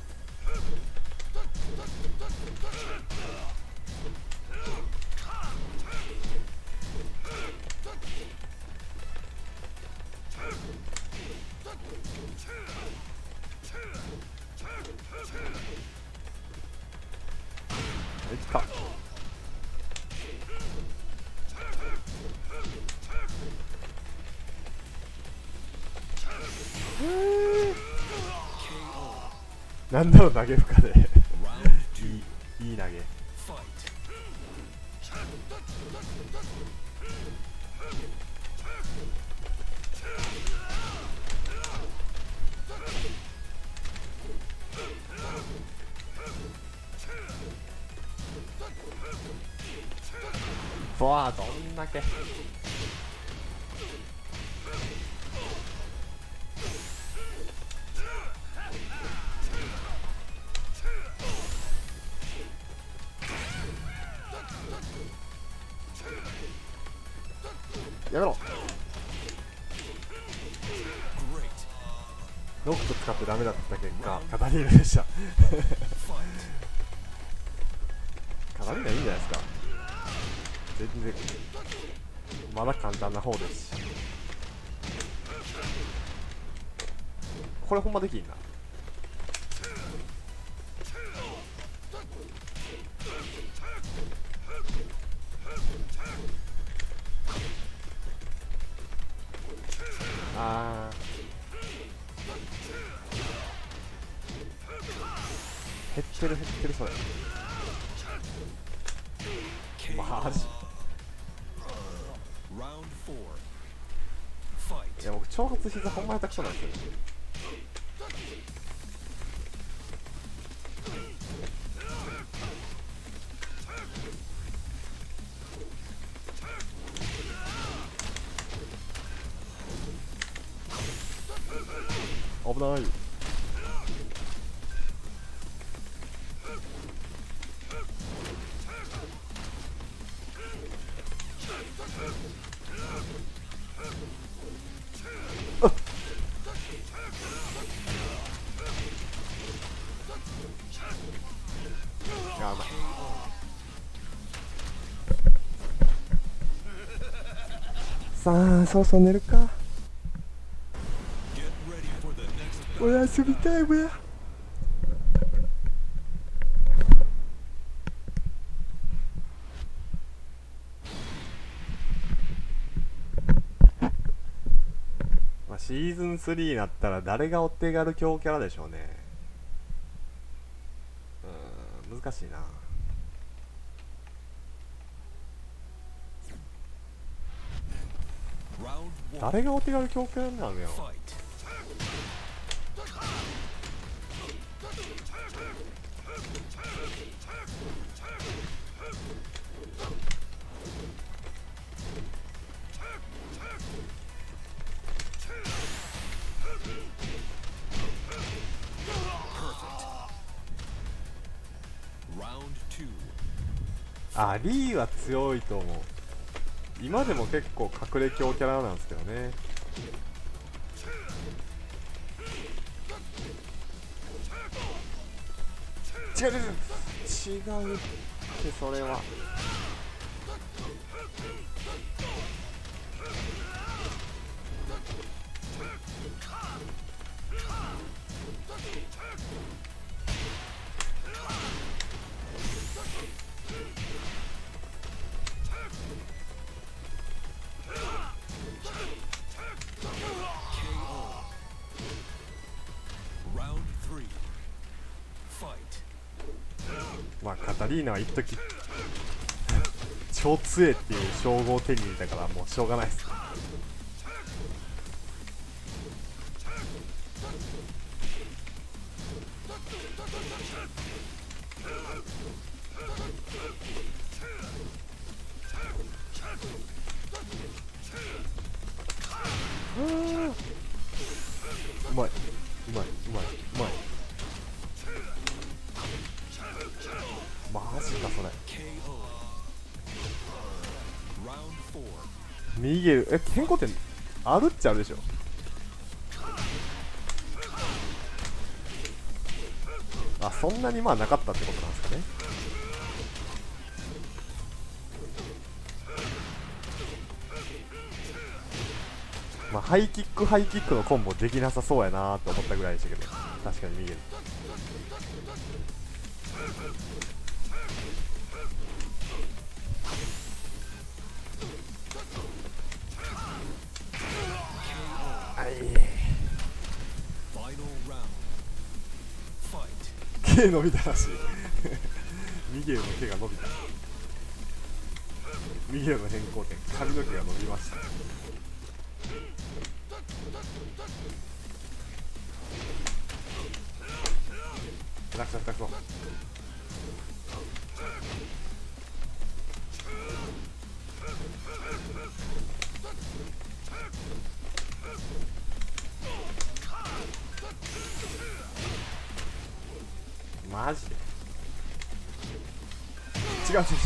いつかなんだろう投げ負荷でいいいい投げ。フォアどんだけやめろ。ノック使ってダメだった結果カタリーナでした。カタリーナいいんじゃないですか。全然まだ簡単な方ですし、これほんまできんな。あー減ってる減ってる。それマジ。いや僕挑発膝ほんま下手くそなんですよ。危ない。やばい。さあそろそろ寝るか。おやすみタイムや。 シーズンスリーになったら誰がお手軽強キャラでしょうね。うーん難しいな。誰がお手軽強キャラになるのよ。あ、リーは強いと思う。今でも結構隠れ強キャラなんですけどね。違う違う違う違うってそれは。まあカタリーナは一時超強えっていう称号を手に入れたからもうしょうがないです。うまいうまいうまいうまいうまい。マジかそれ。ミゲル、え、変更点あるっちゃあるでしょ。あ、そんなにまあなかったってことなんですかね。まあハイキックハイキックのコンボできなさそうやなと思ったぐらいでしたけど、確かにミゲル。毛伸びたらしいミゲルの毛が伸びた。ミゲルの変更点、髪の毛が伸びました。楽勝楽勝。マジで違う違う違う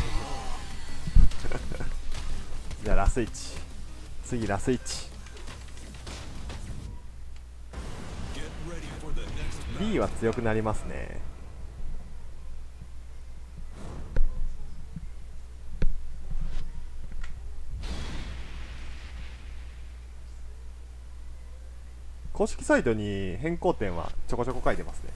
じゃあラスイッチ、次ラスイッチ。リーは強くなりますね。公式サイトに変更点はちょこちょこ書いてますね。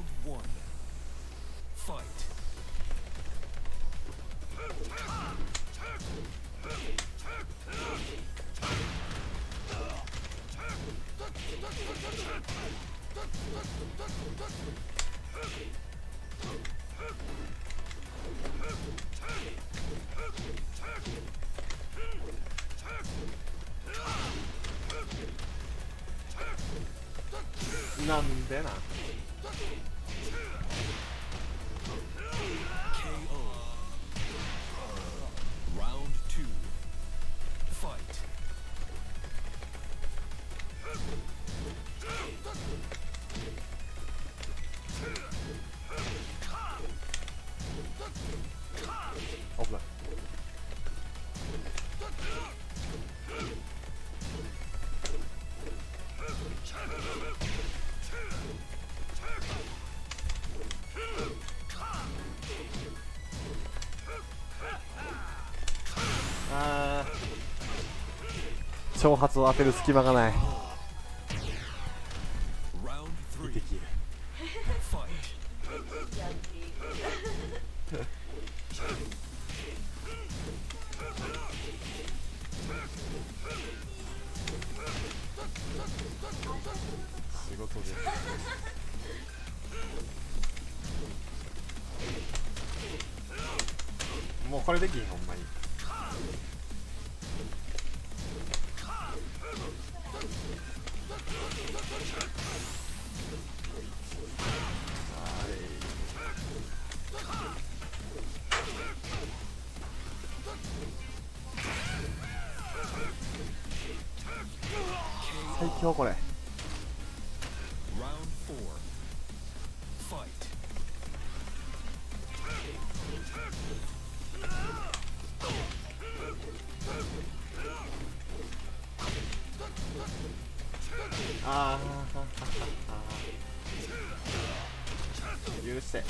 なんでな。危ない。あー、挑発を当てる隙間がない。いてきる仕事です。もうこれできんほんまに。最強これ。ああ許して。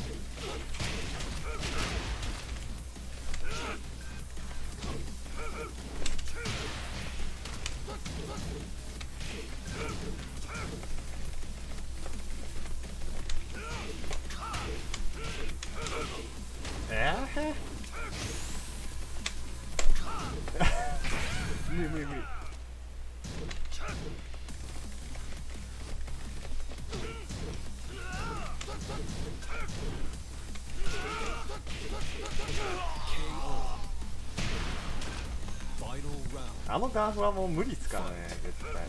ええー、無理無理無理。あのガーフはもう無理っすからね、絶対。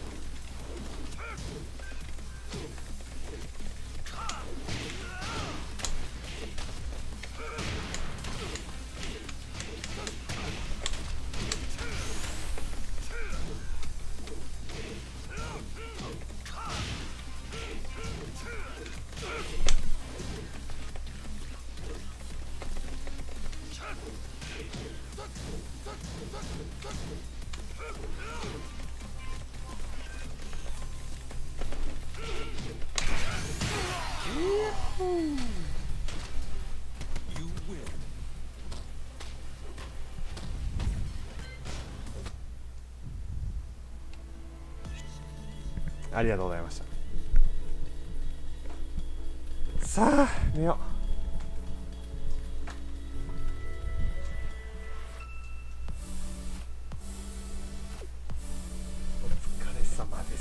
ありがとうございました。さあ寝よう。お疲れ様です。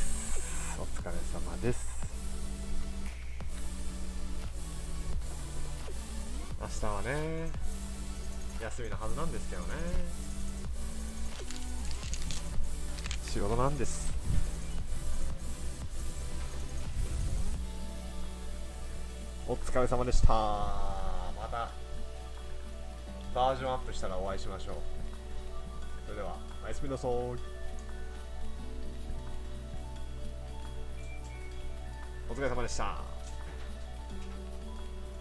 お疲れ様です。明日はね休みのはずなんですけどね、仕事なんです。お疲れ様でした。またバージョンアップしたらお会いしましょう。それではおやすみなさい。お疲れ様でした。